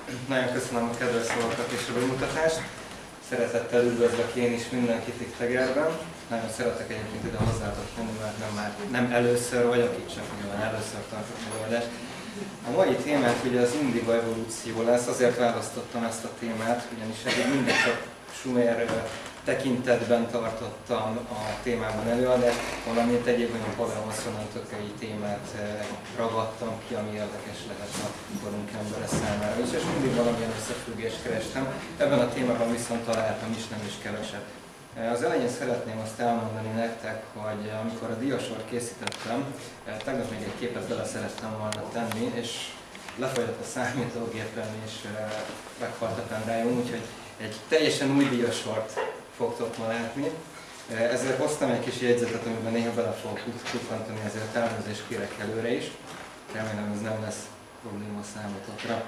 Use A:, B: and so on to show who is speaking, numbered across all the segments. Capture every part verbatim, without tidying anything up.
A: Nagyon köszönöm a kedves szavakat és a bemutatást. Szeretettel üdvözlök én is mindenkit itt Tegerben. Nagyon szeretek egyébként ide hozzátok jönni, mert nem, már nem először vagyok itt, csak nyilván először tartok előadást. A mai témánk ugye az indigo evolúció lesz, azért választottam ezt a témát, ugyanis eddig mindig csak sumer tekintetben tartottam a témában előadást, valamint egyéb olyan paleoszonantokai témát ragadtam ki, ami érdekes lehet a korunk embere számára is, és mindig valamilyen összefüggést kerestem. Ebben a témában viszont találtam is, nem is keveset. Az elején szeretném azt elmondani nektek, hogy amikor a diasort készítettem, tegnap még egy képet bele szerettem volna tenni, és lefagyott a számítógépen, és meghalt a pendrive-om, úgyhogy egy teljesen új diasort fogtok ma látni. Ezért hoztam egy kis jegyzetet, amiben néha bele fogok kukkantani, ezért elnézést kérek előre is. Remélem, ez nem lesz probléma számotokra.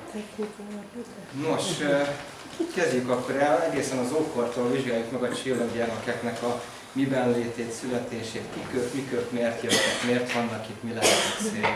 A: Nos, kezdjük akkor el. Egészen az ókortól vizsgáljuk meg a csillaggyermekeknek a miben létét, születését, kikök, mikök, miért jöttek, miért vannak itt, mi lehet a cél.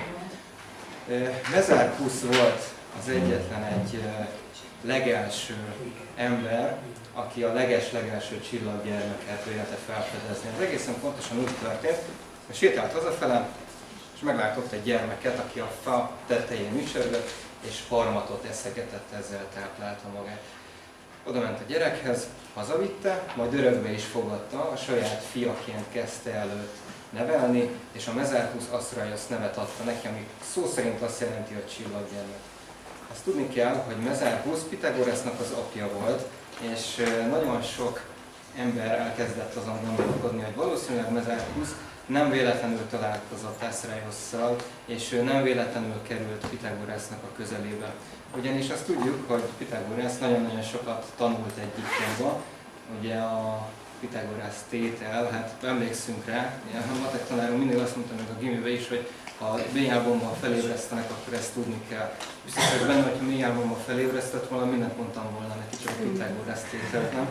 A: Mezárkusz volt az egyetlen egy legelső ember, aki a leges-legelső csillaggyermeket vélte felfedezni. Ez egészen pontosan úgy történt, hogy sétált hazafele, és meglátott egy gyermeket, aki a fa tetején ücsörgött, és harmatot eszegetett, ezzel táplálta magát. Oda ment a gyerekhez, hazavitte, majd örökbe is fogadta, a saját fiaként kezdte el őt nevelni, és a Mezárkusz Aszraiosz nevet adta neki, ami szó szerint azt jelenti, hogy csillaggyermek. Azt tudni kell, hogy Mezárkusz Pitagorasznak az apja volt, és nagyon sok ember elkezdett azon gondolkodni, hogy valószínűleg Mezárkusz nem véletlenül találkozott Aszraiosszal, és ő nem véletlenül került Pitagorasznak a közelébe. Ugyanis azt tudjuk, hogy Pitagorasz nagyon-nagyon sokat tanult Egyiptomban. Ugye a Pitagorasz tétel, hát emlékszünk rá, a matek tanárom mindig azt mondta meg a gimibe is, hogy ha mélyálmomban felébresztenek, akkor ezt tudni kell. Biztos vagyok benne, hogyha mélyálmomban felébresztett volna, mindent mondtam volna neki, csak a Pitagorasz tételt, nem?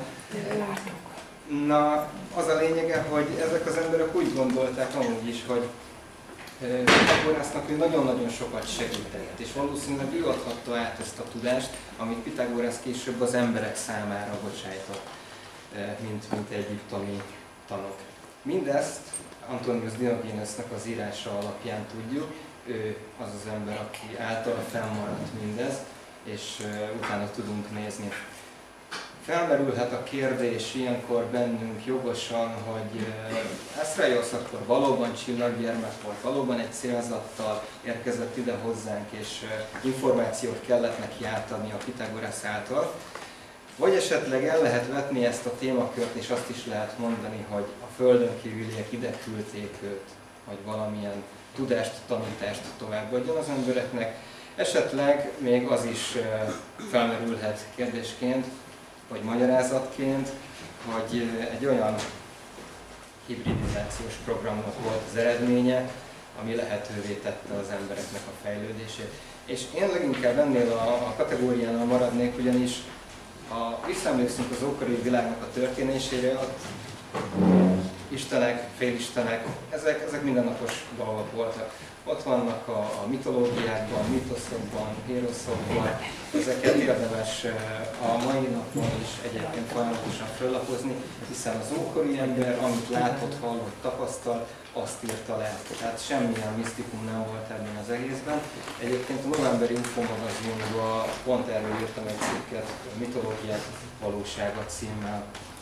A: Na, az a lényege, hogy ezek az emberek úgy gondolták amúgy is, hogy Pitagorasznak ő nagyon-nagyon sokat segített, és valószínűleg ő adhatta át ezt a tudást, amit Pitagorasz később az emberek számára bocsájtott, mint, mint egyiptomi tanok. Mindezt Antonius Diogenesnek az írása alapján tudjuk, ő az az ember, aki általa fennmaradt mindez, és utána tudunk nézni. Felmerülhet a kérdés ilyenkor bennünk jogosan, hogy Aszraiosz akkor valóban csillaggyermek volt, valóban egy célzattal érkezett ide hozzánk, és információt kellett neki átadni a Pitagorasz által. Vagy esetleg el lehet vetni ezt a témakört, és azt is lehet mondani, hogy a földön kívüliek ide küldték őt, hogy valamilyen tudást, tanítást továbbadjon az embereknek. Esetleg még az is felmerülhet kérdésként, vagy magyarázatként, hogy egy olyan hibridizációs programnak volt az eredménye, ami lehetővé tette az embereknek a fejlődését. És én leginkább ennél a, a kategóriánál maradnék, ugyanis ha visszaemlékszünk az ókori világnak a történésére, ott istenek, félistenek, ezek, ezek mindennapos dolgok voltak. Ott vannak a, a mitológiákban, mitoszokban, héroszokban, ezeket érdemes a mai napon is egyébként folyamatosan föllapozni, hiszen az ókori ember, amit látott, hallott, tapasztalt, azt írta le. Tehát semmilyen misztikum nem volt ebben az egészben. Egyébként a novemberi u f o magazinban pont erről írtam egy cikket, a Mitológiák valósága címmel.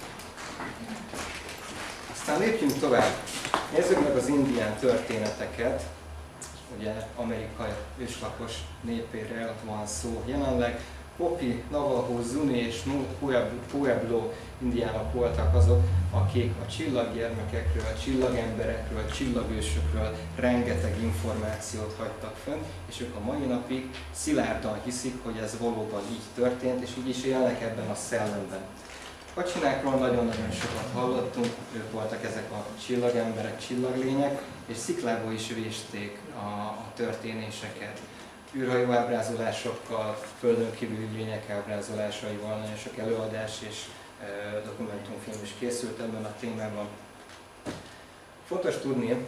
A: Aztán lépjünk tovább. Nézzük meg az indián történeteket. Ugye amerikai őslakos népéről van szó jelenleg. Hopi, Navajo, Zuni és Pueblo indiánok voltak azok, akik a csillaggyermekekről, a csillagemberekről, a csillagősökről rengeteg információt hagytak fönn, és ők a mai napig szilárdan hiszik, hogy ez valóban így történt, és így is élnek ebben a szellemben. Kacsinákról nagyon-nagyon sokat hallottunk, ők voltak ezek a csillagemberek, csillaglények, és sziklába is vésték a, a történéseket. Űrhajó ábrázolásokkal, földön kívüli lények ábrázolásaival, nagyon sok előadás és e, dokumentumfilm is készült ebben a témában. Fontos tudni,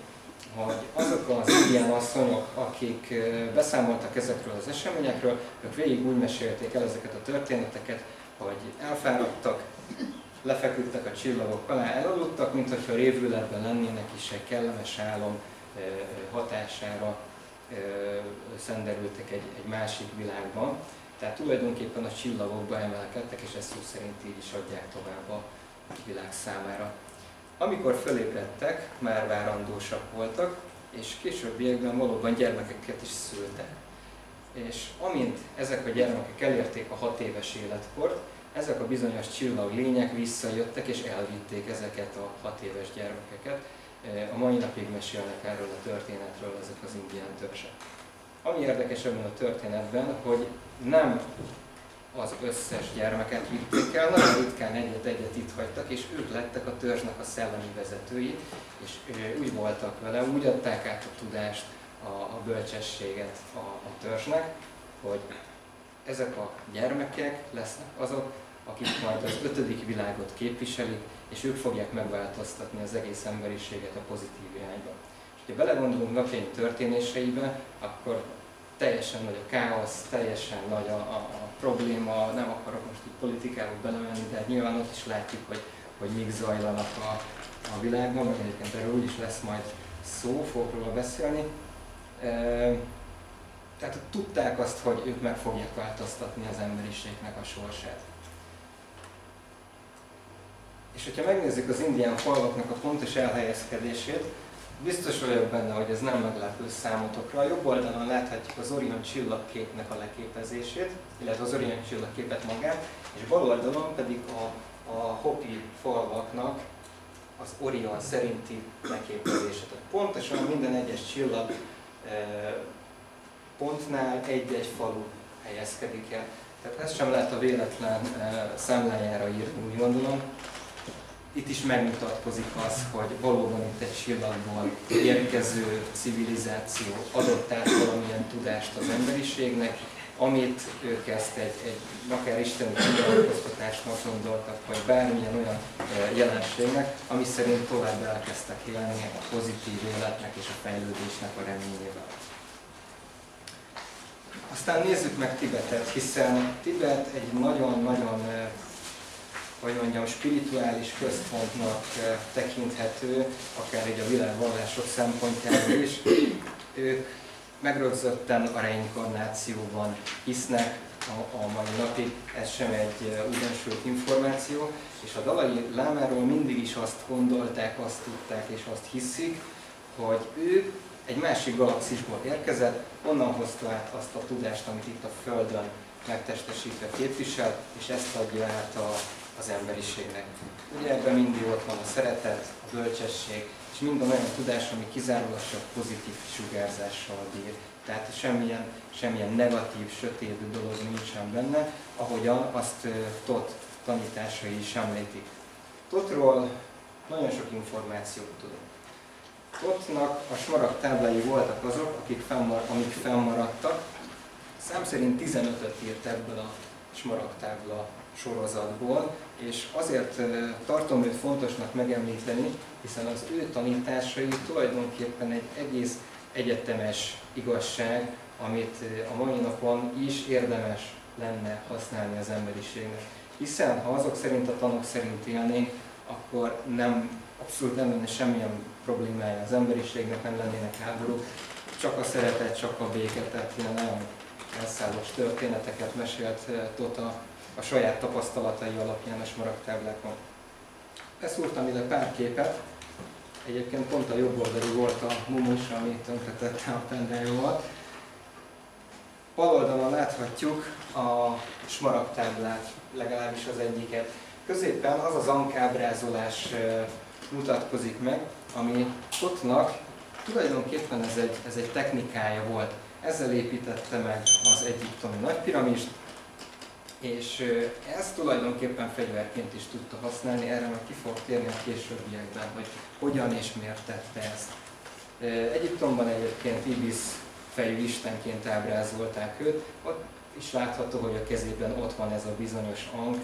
A: hogy azok az indián asszonyok, akik beszámoltak ezekről az eseményekről, ők végig úgy mesélték el ezeket a történeteket, hogy elfáradtak, lefeküdtek a csillagok alá, elaludtak, mint hogyha révületben lennének is egy kellemes álom hatására szenderültek egy, egy másik világban. Tehát tulajdonképpen a csillagokba emelkedtek, és ezt szó szerint így is adják tovább a világ számára. Amikor fölébredtek, már várandósak voltak, és későbbiekben valóban gyermekeket is szültek. És amint ezek a gyermekek elérték a hat éves életkort, ezek a bizonyos csillaglények visszajöttek és elvitték ezeket a hat éves gyermekeket. A mai napig mesélnek erről a történetről ezek az indián törzsek. Ami érdekes ebben a történetben, hogy nem az összes gyermeket vitték el, nagyon ritkán egyet-egyet itt hagytak, és ők lettek a törzsnek a szellemi vezetői, és úgy voltak vele, úgy adták át a tudást, a, a bölcsességet a, a törzsnek, hogy ezek a gyermekek lesznek azok, akik majd az ötödik világot képviselik, és ők fogják megváltoztatni az egész emberiséget a pozitív irányba. És ha belegondolunk napjaink történéseibe, akkor teljesen nagy a káosz, teljesen nagy a, a, a probléma, nem akarok most itt politikába belemenni, de nyilván ott is látjuk, hogy, hogy mik zajlanak a, a világban, meg egyébként erről úgyis lesz majd szó, fogok róla beszélni. E, tehát tudták azt, hogy ők meg fogják változtatni az emberiségnek a sorsát. És hogyha megnézzük az indián falvaknak a pontos elhelyezkedését, biztos vagyok benne, hogy ez nem meglepő számotokra. A jobb oldalon láthatjuk az Orion csillagképnek a leképezését, illetve az Orion csillagképet magát, és bal oldalon pedig a, a Hopi falvaknak az Orion szerinti leképezése. Tehát pontosan minden egyes csillag e, pontnál egy-egy falu helyezkedik el. Tehát ezt sem lehet a véletlen e, számlájára írni, úgy gondolom. Itt is megmutatkozik az, hogy valóban itt egy csillagból érkező civilizáció adott át valamilyen tudást az emberiségnek, amit ők ezt egy, egy akár isteni kinyilatkoztatásnak gondoltak, vagy bármilyen olyan jelenségnek, ami szerint tovább elkezdtek élni a pozitív életnek és a fejlődésnek a reményével. Aztán nézzük meg Tibetet, hiszen Tibet egy nagyon-nagyon hogy mondjam, spirituális központnak tekinthető, akár egy a világvallások szempontjából is. Ők megrögzötten a reinkarnációban hisznek a, a mai napig, ez sem egy újdonsült információ, és a Dalai Lámáról mindig is azt gondolták, azt tudták és azt hiszik, hogy ő egy másik galaxisból érkezett, onnan hozta át azt a tudást, amit itt a Földön megtestesítve képvisel, és ezt adja át a az emberiségnek. Ugye ebben mindig ott van a szeretet, a bölcsesség, és minden olyan tudás, ami kizárólag csak pozitív sugárzással bír. Tehát semmilyen, semmilyen negatív, sötét dolog nincsen benne, ahogyan azt Tot tanításai is említik. Totról nagyon sok információt tudunk. Totnak a smaragd táblái voltak azok, akik fennmar, amik fennmaradtak. Szám szerint tizenötöt írt ebből a smaragdtábla sorozatból, és azért tartom őt fontosnak megemlíteni, hiszen az ő tanításai tulajdonképpen egy egész egyetemes igazság, amit a mai napon is érdemes lenne használni az emberiségnek. Hiszen ha azok szerint, a tanok szerint élnénk, akkor nem, abszolút nem lenne semmilyen problémája az emberiségnek, nem lennének háborúk, csak a szeretet, csak a béke, tehát ilyen nagyon elszállós történeteket mesélt Tota a saját tapasztalatai alapján a smaragdtáblákon. Beszúrtam ide pár képet, egyébként pont a jobb oldali volt a mumus, ami tönkretette a pendrive-ot. Bal oldalon láthatjuk a smaragdtáblát, legalábbis az egyiket. Középen az az ankábrázolás mutatkozik meg, ami Totnak tulajdonképpen ez egy, ez egy technikája volt. Ezzel építette meg az egyiptomi nagypiramist, és ezt tulajdonképpen fegyverként is tudta használni, erre meg ki fogok térni a későbbiekben, hogy hogyan és miért tette ezt. Egyiptomban egyébként Ibis fejű istenként ábrázolták őt, ott is látható, hogy a kezében ott van ez a bizonyos ang.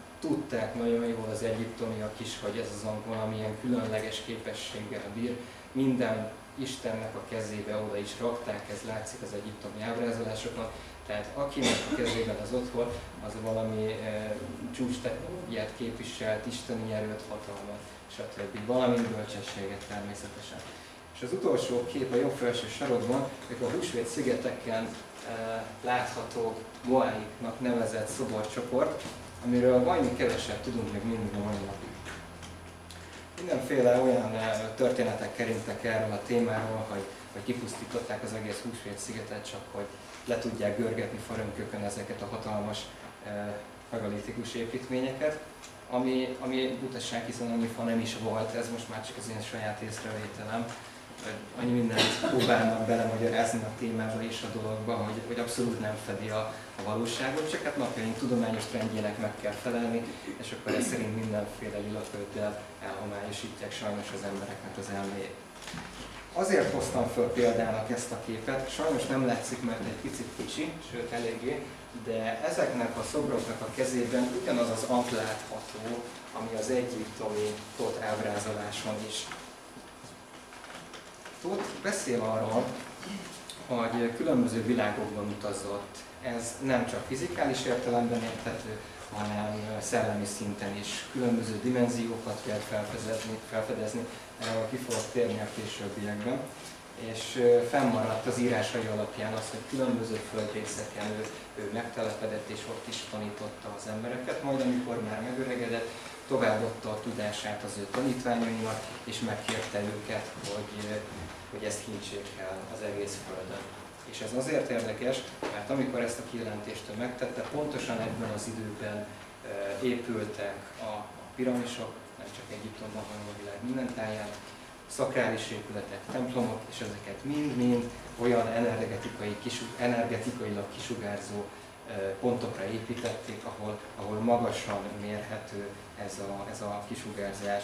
A: Tudták nagyon jól az egyiptomiak is, hogy ez az ang valamilyen különleges képességgel bír, minden Istennek a kezébe oda is rakták, ez látszik az egyiptomi ábrázolásokon. Tehát akinek a kezében az ott volt, az valami e, csúcstechniát képviselt, isteni erőt, hatalmat, stb. Valamint bölcsességet természetesen. És az utolsó kép a jobb felső sarokban, a Húsvét szigeteken e, látható Moáiknak nevezett szoborcsoport, amiről valami keveset tudunk még mindig a mai napig. Mindenféle olyan történetek kerintek erről a témáról, hogy, hogy kipusztították az egész Húsvét szigetet, csak hogy le tudják görgetni farönkökön ezeket a hatalmas e, megalitikus építményeket, ami, ami butaság, hiszen annyi fa nem is volt, ez most már csak az én saját észrevételem, annyi mindent próbálnak belemagyarázni a témába és a dologba, hogy, hogy abszolút nem fedi a, a valóságot, csak hát napjaink tudományos trendjének meg kell felelni, és akkor ez szerint mindenféle lilafölddel elhomályosítják sajnos az embereknek az elméjét. Azért hoztam föl példának ezt a képet, sajnos nem látszik, mert egy picit kicsi, sőt eléggé, de ezeknek a szobroknak a kezében ugyanaz az ant látható, ami az egyiptomi Tóth ábrázoláson is. Tóth beszél arról, hogy különböző világokban utazott. Ez nem csak fizikális értelemben érthető, hanem szellemi szinten is különböző dimenziókat kell felfedezni, felfedezni, erről ki fogok térni a későbbiekben. És fennmaradt az írásai alapján az, hogy különböző földrészeken ő, ő megtelepedett és ott is tanította az embereket, majd amikor már megöregedett, továbbadta a tudását az ő tanítványainak, és megkérte őket, hogy, hogy ezt hintsék el az egész Földön. És ez azért érdekes, mert amikor ezt a kijelentést ő megtette, pontosan ebben az időben épültek a piramisok, nem csak Egyiptomban, hanem a világ minden táján, szakrális épületek, templomok, és ezeket mind-mind olyan energetikai, kisug, energetikailag kisugárzó pontokra építették, ahol, ahol magasan mérhető ez a, ez a kisugárzás.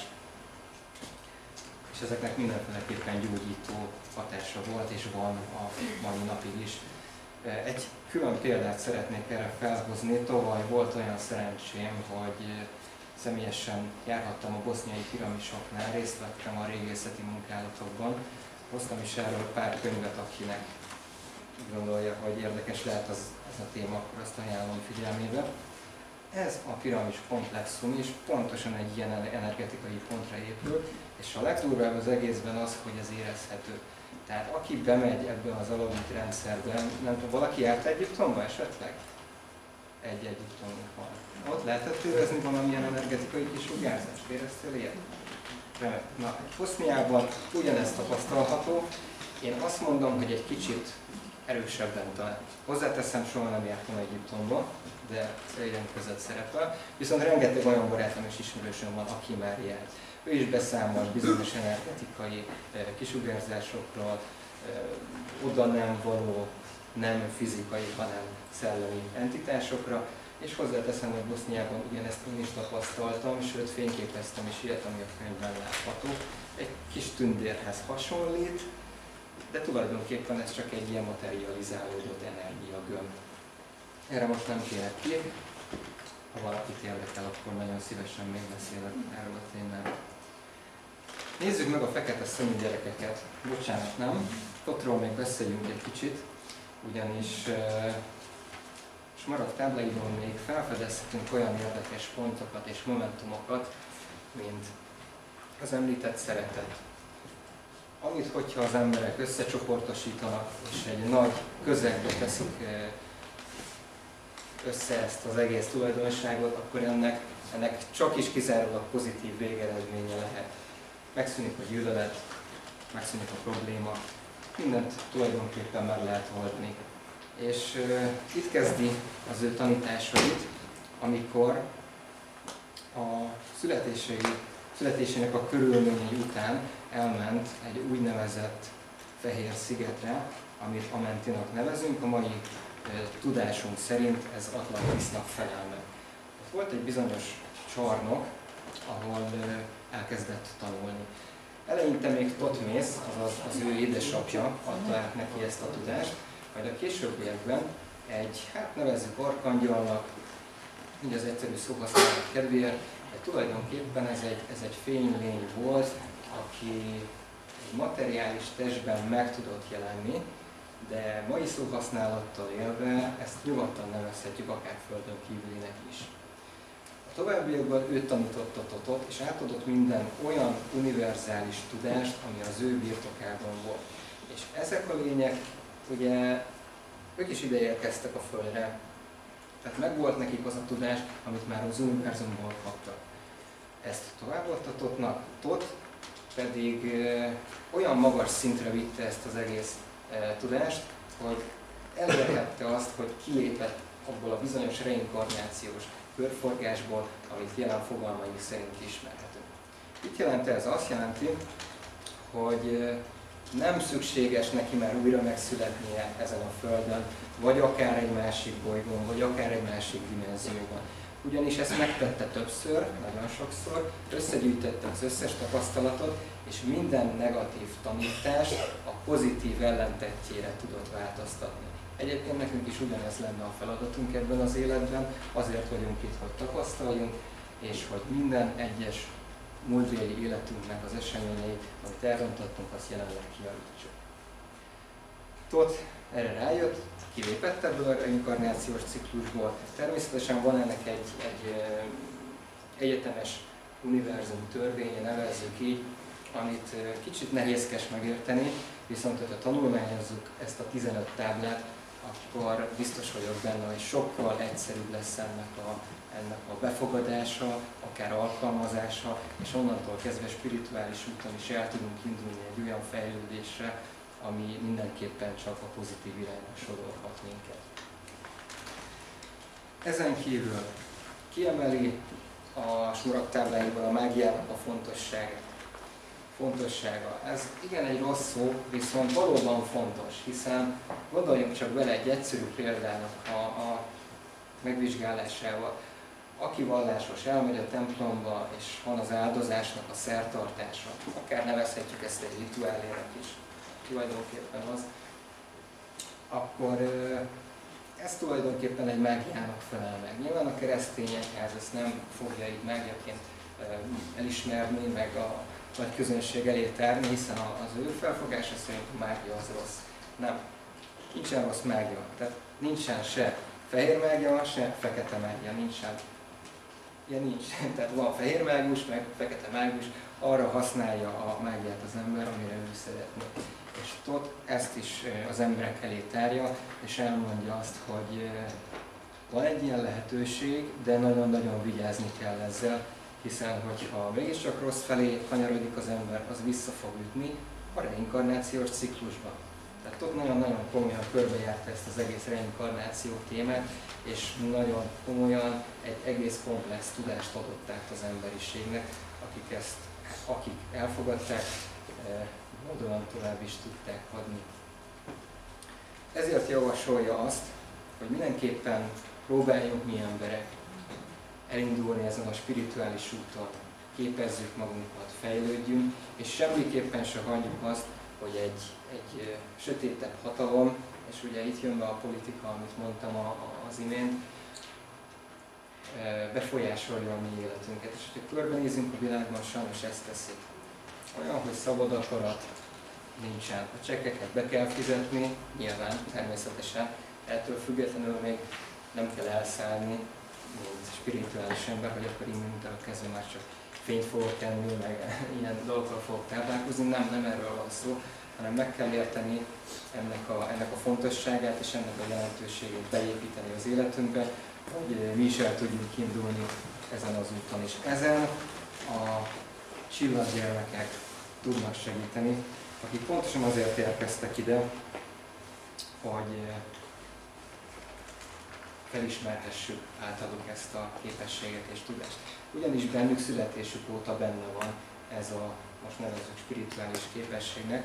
A: És ezeknek mindenféleképpen gyógyító hatása volt, és van a mai napig is. Egy külön példát szeretnék erre felhozni. Tavaly volt olyan szerencsém, hogy személyesen járhattam a boszniai piramisoknál, részt vettem a régészeti munkálatokban. Hoztam is erről pár könyvet, akinek gondolja, hogy érdekes lehet az, ez a téma, akkor azt ajánlom figyelmébe. Ez a piramis komplexum is pontosan egy ilyen energetikai pontra épül, és a legdurvább az egészben az, hogy ez érezhető. Tehát aki bemegy ebben az alagút rendszerben, nem tudom, valaki járt Egyiptomba esetleg? Egy Egyiptomunk van. Ott lehetett érezni valamilyen energetikai kisugárzást? Éreztél ilyet? Remek. Na, Boszniában ugyanezt tapasztalható. Én azt mondom, hogy egy kicsit erősebben talán. Hozzáteszem, soha nem jártam Egyiptomba, de céljaink között szerepel. Viszont rengeteg olyan barátom és ismerősöm van, aki már járt. Ő is beszámol bizonyos energetikai kisugárzásokról, oda nem való, nem fizikai, hanem szellemi entitásokra, és hozzáteszem, hogy Boszniában ugyanezt én is tapasztaltam, sőt fényképeztem is ilyet, ami a könyvben látható. Egy kis tündérhez hasonlít, de tulajdonképpen ez csak egy ilyen materializálódott energiagömb. Erre most nem kérek ki, ha valakit érdekel, akkor nagyon szívesen még beszélek erről a témáról. Nézzük meg a fekete szemű gyerekeket. Bocsánat, nem? Ottról még beszéljünk egy kicsit, ugyanis Smaragd tábláidon még felfedezhetünk olyan érdekes pontokat és momentumokat, mint az említett szeretet. Amit, hogyha az emberek összecsoportosítanak, és egy nagy közegbe teszik össze ezt az egész tulajdonságot, akkor ennek, ennek csak is kizárólag pozitív végeredménye lehet. Megszűnik a gyűlölet, megszűnik a probléma, mindent tulajdonképpen meg lehet oldani. És uh, itt kezdi az ő tanításait, amikor a születésének a körülményei után elment egy úgynevezett fehér szigetre, amit Amentinak nevezünk, a mai uh, tudásunk szerint ez Atlantisnak felel meg. Ott volt egy bizonyos csarnok, ahol uh, elkezdett tanulni. Eleinte még Totmész, azaz az ő édesapja adta át neki ezt a tudást, majd a későbbiekben egy, hát nevezzük arkangyalnak, így az egyszerű szóhasználat kedvéért, de tulajdonképpen ez egy, ez egy fénylény volt, aki materiális testben meg tudott jelenni, de mai szóhasználattal élve ezt nyugodtan nevezhetjük akár földön kívülinek is. A továbbiakban ő tanította Totot, és átadott minden olyan univerzális tudást, ami az ő birtokában volt. És ezek a lények, ugye, ők is ide érkeztek a Földre, tehát megvolt nekik az a tudás, amit már az univerzumból kaptak. Ezt továbbadta Totnak, Tot pedig e, olyan magas szintre vitte ezt az egész e, tudást, hogy elérhette azt, hogy kilépett abból a bizonyos reinkarnációs körforgásból, amit jelen fogalmaink szerint ismerhetünk. Itt jelenti ez azt jelenti, hogy nem szükséges neki már újra megszületnie ezen a Földön, vagy akár egy másik bolygón, vagy akár egy másik dimenzióban. Ugyanis ezt megtette többször, nagyon sokszor, összegyűjtette az összes tapasztalatot, és minden negatív tanítást a pozitív ellentettjére tudott változtatni. Egyébként nekünk is ugyanez lenne a feladatunk ebben az életben, azért vagyunk itt, hogy tapasztaljunk, és hogy minden egyes múltbéli életünknek az eseményeit, amit elrontottunk, azt jelenleg kijavítsuk. Tot erre rájött, kilépett ebből a reinkarnációs ciklusból. Természetesen van ennek egy, egy egyetemes univerzum törvénye, nevezzük így, amit kicsit nehézkes megérteni, viszont ha tanulmányozzuk ezt a tizenöt táblát, akkor biztos vagyok benne, hogy sokkal egyszerűbb lesz ennek a, ennek a befogadása, akár alkalmazása, és onnantól kezdve spirituális úton is el tudunk indulni egy olyan fejlődésre, ami mindenképpen csak a pozitív irányba sodorhat minket. Ezen kívül kiemeli a Smurak tábláiból a mágiának a fontosságát. Fontossága. Ez igen egy rossz szó, viszont valóban fontos, hiszen gondoljunk csak bele egy egyszerű példának a, a megvizsgálásával. Aki vallásos, elmegy a templomba, és van az áldozásnak a szertartása, akár nevezhetjük ezt egy rituálének is, tulajdonképpen az, akkor ez tulajdonképpen egy mágiának felel meg. Nyilván a keresztényekhez ezt nem fogja így mágiaként elismerni, meg a nagy közönség elé tárni, hiszen az ő felfogása szerint a mágia az rossz. Nem. Nincsen rossz mágia. Tehát nincsen se fehér mágia, se fekete mágia. Nincsen. Ilyen nincs. Tehát van fehér mágus, meg fekete mágus, arra használja a mágiát az ember, amire ő szeretné. És Tot ezt is az emberek elé tárja, és elmondja azt, hogy van egy ilyen lehetőség, de nagyon-nagyon vigyázni kell ezzel, hiszen hogyha mégiscsak rossz felé kanyarodik az ember, az vissza fog ütni a reinkarnációs ciklusba. Tehát Tot nagyon-nagyon komolyan körbejárta ezt az egész reinkarnáció témát, és nagyon komolyan egy egész komplex tudást adott át az emberiségnek, akik ezt, akik elfogadták, módon tovább is tudták adni. Ezért javasolja azt, hogy mindenképpen próbáljunk mi emberek elindulni ezen a spirituális úton, képezzük magunkat, fejlődjünk, és semmiképpen se hagyjuk azt, hogy egy, egy sötétebb hatalom, és ugye itt jön be a politika, amit mondtam a, a, az imént, befolyásolja a mi életünket. És ha körbenézünk a világban, sajnos ezt teszik. Olyan, hogy szabad akarat nincsen. A csekkeket be kell fizetni, nyilván, természetesen. Ettől függetlenül még nem kell elszállni, mint spirituális ember, hogy akkor innentől kezdve már csak fényt fogok tenni, meg ilyen dolgokkal fogok táplálkozni. Nem, nem erről van szó, hanem meg kell érteni ennek a, ennek a fontosságát és ennek a jelentőségét beépíteni az életünkbe, hogy mi is el tudjunk indulni ezen az úton. És ezen a csillaggyermekek tudnak segíteni, akik pontosan azért érkeztek ide, hogy felismerhessük általuk ezt a képességet és tudást. Ugyanis bennük születésük óta benne van ez a, most nevezzük spirituális képességnek,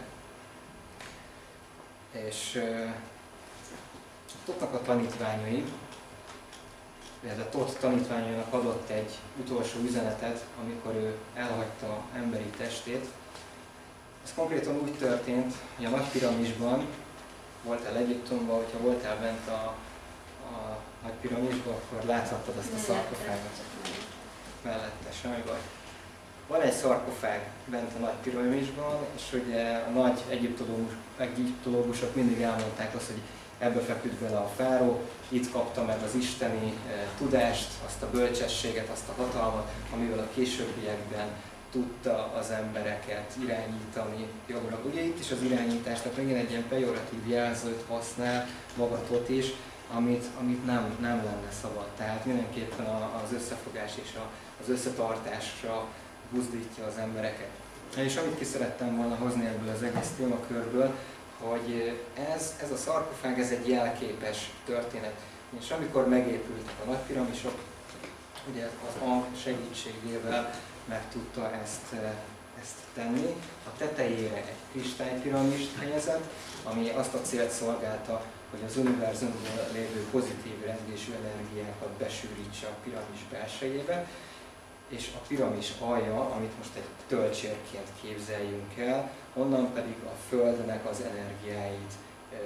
A: és Totnak a tanítványai, illetve Tot tanítványainak adott egy utolsó üzenetet, amikor ő elhagyta emberi testét. Ez konkrétan úgy történt, hogy a Nagy Piramisban, voltál Egyiptomban, hogyha voltál bent a, a Nagy Piramisban, akkor láthattad azt a szarkofágot mellette, semmi baj. Van egy szarkofág bent a nagy piramisban, és ugye a nagy egyiptológus, egyiptológusok mindig elmondták azt, hogy ebbe feküdt bele a fáró, itt kapta meg az isteni e, tudást, azt a bölcsességet, azt a hatalmat, amivel a későbbiekben tudta az embereket irányítani jobbra. Ugye itt is az irányítás, tehát megint egy ilyen pejoratív jelzőt használ magatot is, amit, amit nem, nem lenne szabad. Tehát mindenképpen az összefogás és az összetartásra buzdítja az embereket. És amit ki szerettem volna hozni ebből az egész témakörből, hogy ez, ez a szarkofág, ez egy jelképes történet. És amikor megépültek a nagy piramisok, ugye az A segítségével meg tudta ezt, ezt tenni. A tetejére egy kristálypiramist helyezett, ami azt a célt szolgálta, hogy az univerzumban lévő pozitív rendésű energiákat besűrítse a piramis belsejébe, és a piramis alja, amit most egy töltsérként képzeljünk el, onnan pedig a Földnek az energiáit e,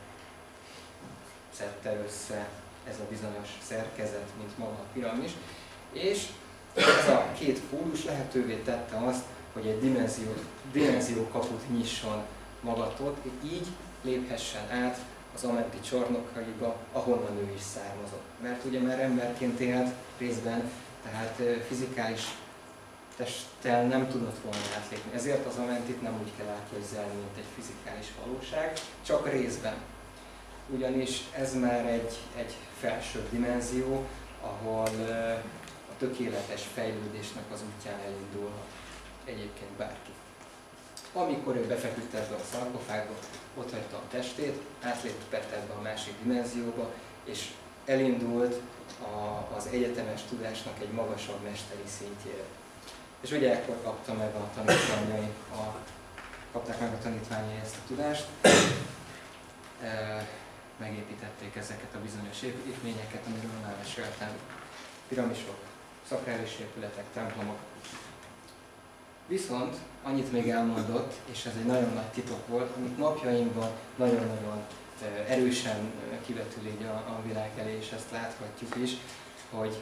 A: szedte össze ez a bizonyos szerkezet, mint maga a piramis, és ez a két pólus lehetővé tette azt, hogy egy dimenzió, dimenziókaput nyisson magatot, így léphessen át az amenti csarnokaiba, ahonnan ő is származott. Mert ugye már emberként élt részben, tehát fizikális testtel nem tudott volna átlépni. Ezért az amentit nem úgy kell elképzelni, mint egy fizikális valóság, csak részben. Ugyanis ez már egy, egy felső dimenzió, ahol a tökéletes fejlődésnek az útján elindulhat egyébként bárki. Amikor ő befeküdt ebbe a szarkofágba, ott hagyta a testét, átlépett ebbe a másik dimenzióba, és elindult a, az egyetemes tudásnak egy magasabb mesteri szintjére. És ugye ekkor kapta meg a tanítványai, a, kapták meg a tanítványai ezt a tudást, e, megépítették ezeket a bizonyos építményeket, amiről már meséltem. Piramisok, szakrális épületek, templomok. Viszont annyit még elmondott, és ez egy nagyon nagy titok volt, amit napjainkban nagyon-nagyon erősen kivetül így a, a világ elé, és ezt láthatjuk is, hogy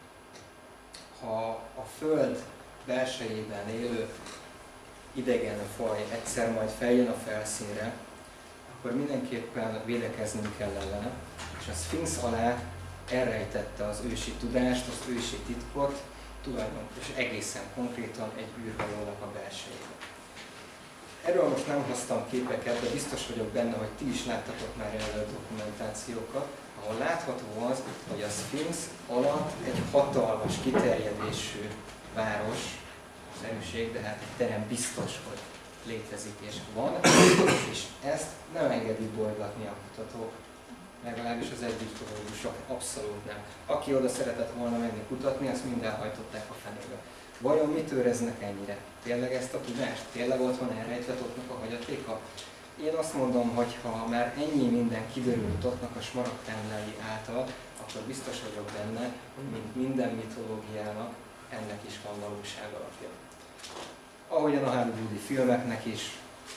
A: ha a Föld belsejében élő idegen faj egyszer majd feljön a felszínre, akkor mindenképpen védekeznünk kell ellene, és a Szfinx alá elrejtette az ősi tudást, az ősi titkot, tulajdonképpen és egészen konkrétan egy űrhajónak a belsejében. Erről most nem hoztam képeket, de biztos vagyok benne, hogy ti is láttatok már erről dokumentációkat, ahol látható az, hogy a Szfinx alatt egy hatalmas kiterjedésű város, szerűség, de hát egy terem biztos, hogy létezik és van, és ezt nem engedik bolygatni a kutatók, legalábbis az egyiptológusok abszolút nem. Aki oda szeretett volna menni kutatni, azt mind elhajtották a fenébe. Vajon mit őreznek ennyire? Tényleg ezt a tudást? Tényleg ott van elrejtve ottnak a hagyatéka? Én azt mondom, hogy ha már ennyi minden kiderült ottnak a smaragdtáblái által, akkor biztos vagyok benne, hogy mint minden mitológiának ennek is van valóság alapja. Ahogyan a hollywoodi filmeknek is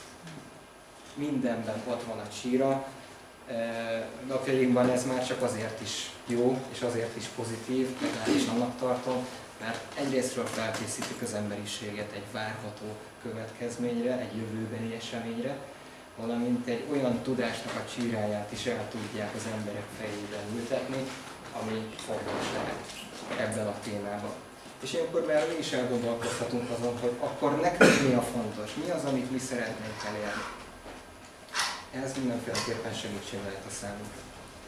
A: mindenben ott van a csíra, napjainkban ez már csak azért is jó, és azért is pozitív, legalábbis annak tartom, mert egyrésztről felkészítik az emberiséget egy várható következményre, egy jövőbeni eseményre, valamint egy olyan tudásnak a csíráját is el tudják az emberek fejében ültetni, ami fontos lehet ebben a témában. És ilyenkor már mi is elgondolkozhatunk azon, hogy akkor nekünk mi a fontos, mi az, amit mi szeretnénk elérni. Ez mindenféleképpen segítség lehet a számunkra.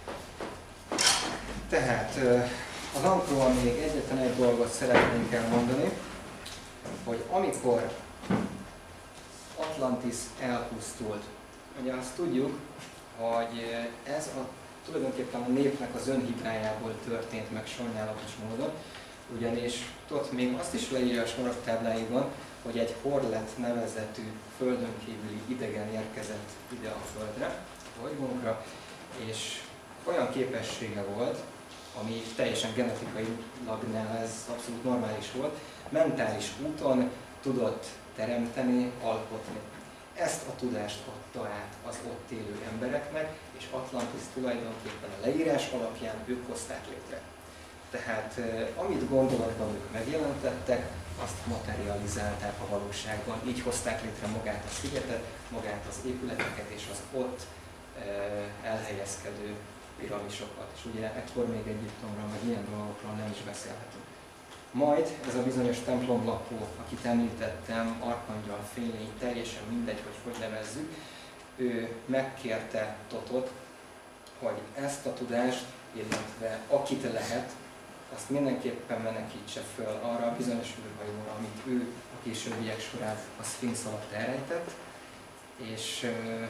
A: Tehát az Ankról még egyetlen egy dolgot szeretnénk elmondani, hogy amikor Atlantis elpusztult, ugye azt tudjuk, hogy ez a, tulajdonképpen a népnek az önhibájából történt meg sajnálatos módon, ugyanis ott még azt is leírja a smaragdtábláiban, hogy egy Horlet nevezetű földön kívüli idegen érkezett ide a Földre, a bolygónkra, és olyan képessége volt, ami teljesen genetikailag ez abszolút normális volt, mentális úton tudott teremteni, alkotni. Ezt a tudást adta át az ott élő embereknek, és Atlantis tulajdonképpen a leírás alapján ők hozták létre. Tehát amit gondolatban ők megjelentettek, azt materializálták a valóságban. Így hozták létre magát a szigetet, magát az épületeket és az ott elhelyezkedő piramisokat. És ugye ekkor még Egyiptomról, meg ilyen dolgokról nem is beszélhetünk. Majd ez a bizonyos templomlakó, akit említettem, Arkangyal Fénylény, teljesen mindegy, hogy hogy nevezzük, ő megkérte Totot, hogy ezt a tudást, illetve akit lehet, azt mindenképpen menekítse föl arra a bizonyos űrhajóra, amit ő a későbbiek során a Szfinx alatt elrejtett, és ö,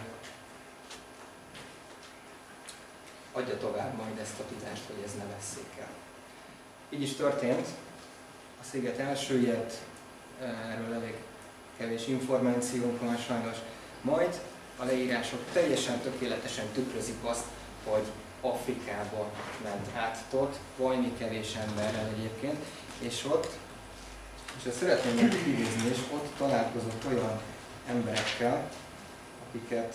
A: adja tovább majd ezt a tudást, hogy ez ne vesszék el. Így is történt. A sziget elsüllyedt, erről elég kevés információnk van sajnos. Majd a leírások teljesen tökéletesen tükrözik azt, hogy Afrikába ment át Tot, valami kevés emberrel egyébként, és ott, és ezt szeretném meg kivézni, és ott találkozott olyan emberekkel, akiket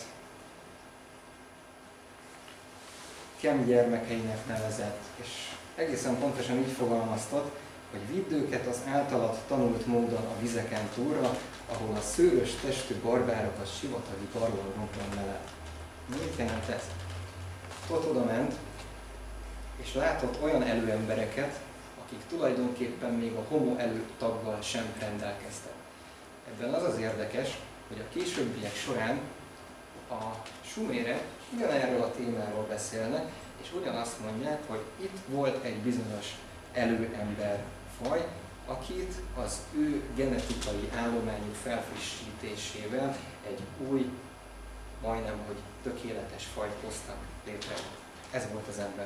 A: Kem gyermekeinek nevezett, és egészen pontosan így fogalmaztat, hogy vidd őket az általad tanult módon a vizeken túlra, ahol a szőrös testű barbárok a sivatagi barlangokban mellett. Mit jelent ez? Tot oda ment, és látott olyan előembereket, akik tulajdonképpen még a homo előtaggal sem rendelkeztek. Ebben az az érdekes, hogy a későbbiek során a sumérek ugyanerről a témáról beszélnek, és ugyanazt mondják, hogy itt volt egy bizonyos előember faj, akit az ő genetikai állományuk felfrissítésével egy új, majdnem hogy tökéletes fajt hoztak létre. Ez volt az ember.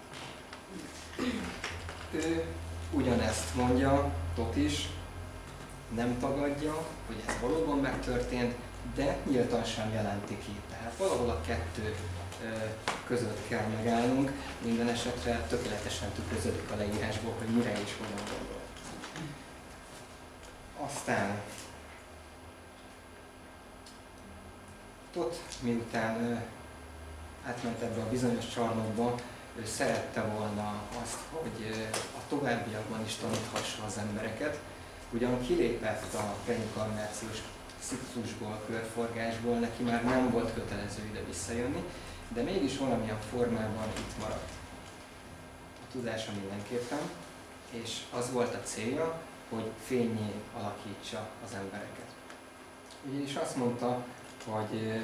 A: Ő ugyanezt mondja, Tot is, nem tagadja, hogy ez valóban megtörtént, de nyíltan sem jelenti ki. Tehát valahol a kettő között kell megállnunk, minden esetre tökéletesen tükröződik a leírásból, hogy mire és hogyan gondol. Aztán Tot, miután átment ebbe a bizonyos csarnokba, ő szerette volna azt, hogy a továbbiakban is taníthassa az embereket, ugyan kilépett a reinkarnációs ciklusból, körforgásból, neki már nem volt kötelező ide visszajönni, de mégis valamilyen formában itt maradt. A tudása mindenképpen, és az volt a célja, hogy fénnyé alakítsa az embereket. Ugyanis azt mondta, hogy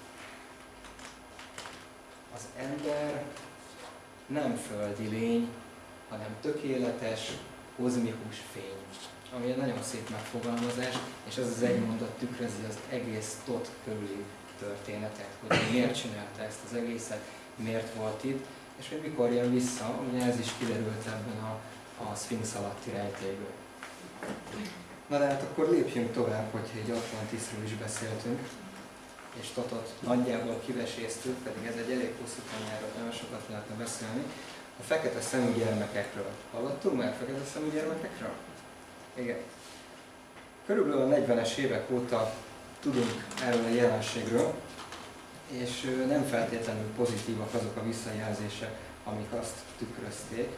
A: az ember nem földi lény, hanem tökéletes, kozmikus fény. Ami egy nagyon szép megfogalmazás, és ez az egy mondat tükrözi az egész Tot körüli történetet, hogy miért csinálta ezt az egészet, miért volt itt, és hogy mikor jön vissza, ugye ez is kiderült ebben a, a Szfinx alatti rejtélyből. Na de hát akkor lépjünk tovább, hogyha egy Atlantisról is beszéltünk, és Totot nagyjából kiveséztük, pedig ez egy elég hosszú tanyáról, nagyon sokat lehetne beszélni. A fekete szemű gyermekekről. Hallottunk már fekete szemű gyermekekről? Igen. Körülbelül a negyvenes évek óta tudunk erről a jelenségről, és nem feltétlenül pozitívak azok a visszajelzések, amik azt tükrözték.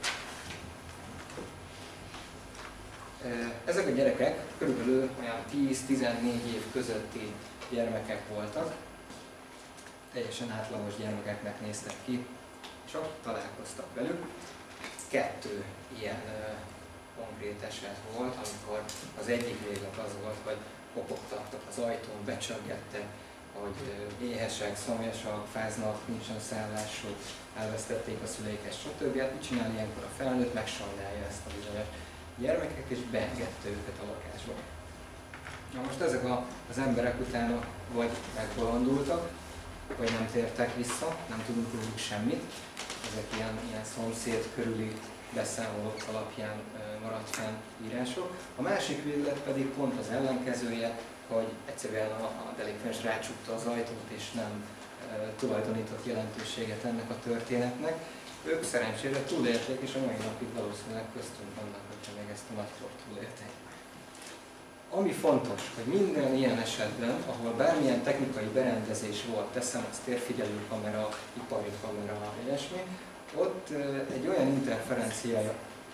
A: Ezek a gyerekek körülbelül olyan tíz-tizennégy év közötti gyermekek voltak, teljesen átlagos gyermekeknek néztek ki, és ott találkoztak velük. Kettő ilyen konkrét eset volt, amikor az egyik véglet az volt, hogy kopogtattak az ajtón, becsöngettek, hogy éhesek, szomjasak, fáznak, nincsen szállásuk, elvesztették a szüleiket, stb. Hát mit csinál ilyenkor a felnőtt? Megsajnálja ezt a bizonyos gyermekek, és beengedte őket a lakásba. Na most ezek a, az emberek utána vagy megbolondultak, vagy nem tértek vissza, nem tudunk róluk semmit. Ezek ilyen, ilyen szomszéd körüli beszámolók alapján maradt fenn írások. A másik véglet pedig pont az ellenkezője, hogy egyszerűen a, a delikvens rácsukta az ajtót és nem e, tulajdonított jelentőséget ennek a történetnek. Ők szerencsére túlélték, és a mai napig valószínűleg köztünk vannak, hogyha még ezt a nagykort túlélték. Ami fontos, hogy minden ilyen esetben, ahol bármilyen technikai berendezés volt, teszem az térfigyelő kamera, ipari kamera, ilyesmi, ott egy olyan interferencia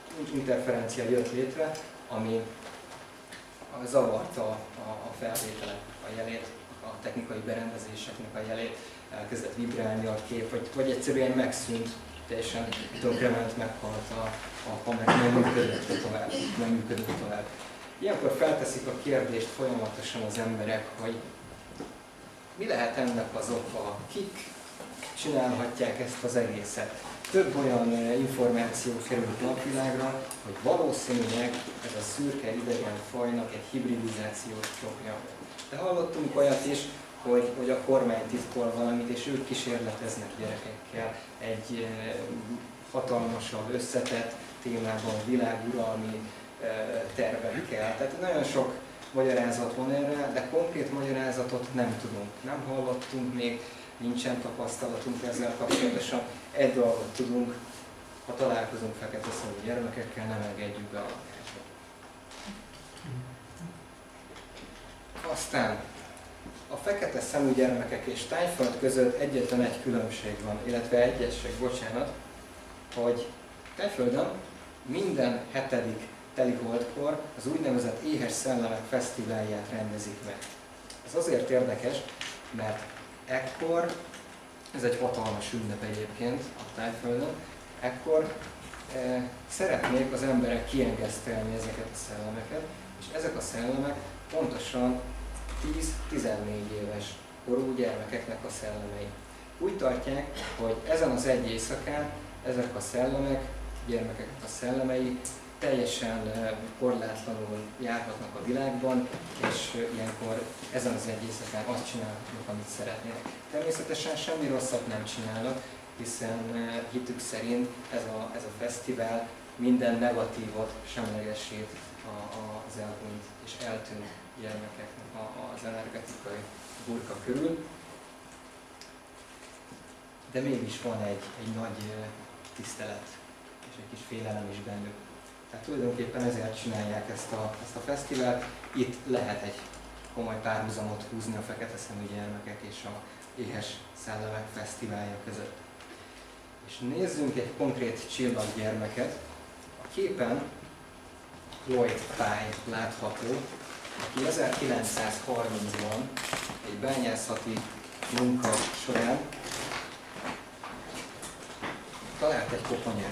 A: interferencia jött létre, ami zavarta a, a felvételek a jelét, a technikai berendezéseknek a jelét, elkezdett vibrálni a kép, vagy, vagy egyszerűen megszűnt, teljesen tönkrement, meghalt a, a kamera, nem működött tovább, nem működött tovább. Ilyenkor felteszik a kérdést folyamatosan az emberek, hogy mi lehet ennek az oka, kik csinálhatják ezt az egészet. Több olyan információ került napvilágra, hogy valószínűleg ez a szürke idegen fajnak egy hibridizációs csopja. De hallottunk olyat is, hogy, hogy a kormány titkol valamit, és ők kísérleteznek gyerekekkel egy e, hatalmasabb, összetett témában, világuralmi e, tervekkel. Tehát nagyon sok magyarázat van erre, de konkrét magyarázatot nem tudunk. Nem hallottunk még, nincsen tapasztalatunk ezzel kapcsolatosan. Egy dolgot tudunk, ha találkozunk fekete szemű gyermekekkel, nem engedjük be a lakásba. Aztán a fekete szemű gyermekek és Tájföld között egyetlen egy különbség van, illetve egyesség, bocsánat, hogy Tájföldön minden hetedik teliholdkor az úgynevezett Éhes Szellemek Fesztiválját rendezik meg. Ez azért érdekes, mert ekkor, ez egy hatalmas ünnep egyébként a Tájföldön, ekkor e, szeretnék az emberek kiengesztelni ezeket a szellemeket, és ezek a szellemek pontosan tíz-tizennégy éves korú gyermekeknek a szellemei. Úgy tartják, hogy ezen az egy éjszakán ezek a szellemek, gyermekeknek a szellemei teljesen korlátlanul járhatnak a világban, és ilyenkor ezen az egy éjszakán azt csinálhatnak, amit szeretnének. Természetesen semmi rosszat nem csinálnak, hiszen hitük szerint ez a, ez a fesztivál minden negatívot semlegesít az elhunyt és eltűnt gyermekeknek az energetikai burka körül. De mégis van egy, egy nagy tisztelet és egy kis félelem is bennük. Tehát tulajdonképpen ezért csinálják ezt a, ezt a fesztivált. Itt lehet egy komoly párhuzamot húzni a fekete szemű gyermekek és a Éhes Szellemek Fesztiválja között. És nézzünk egy konkrét csillaggyermeket. A képen Lloyd Pye látható, aki ezerkilencszázharmincban egy bányászati munka során talált egy koponyát.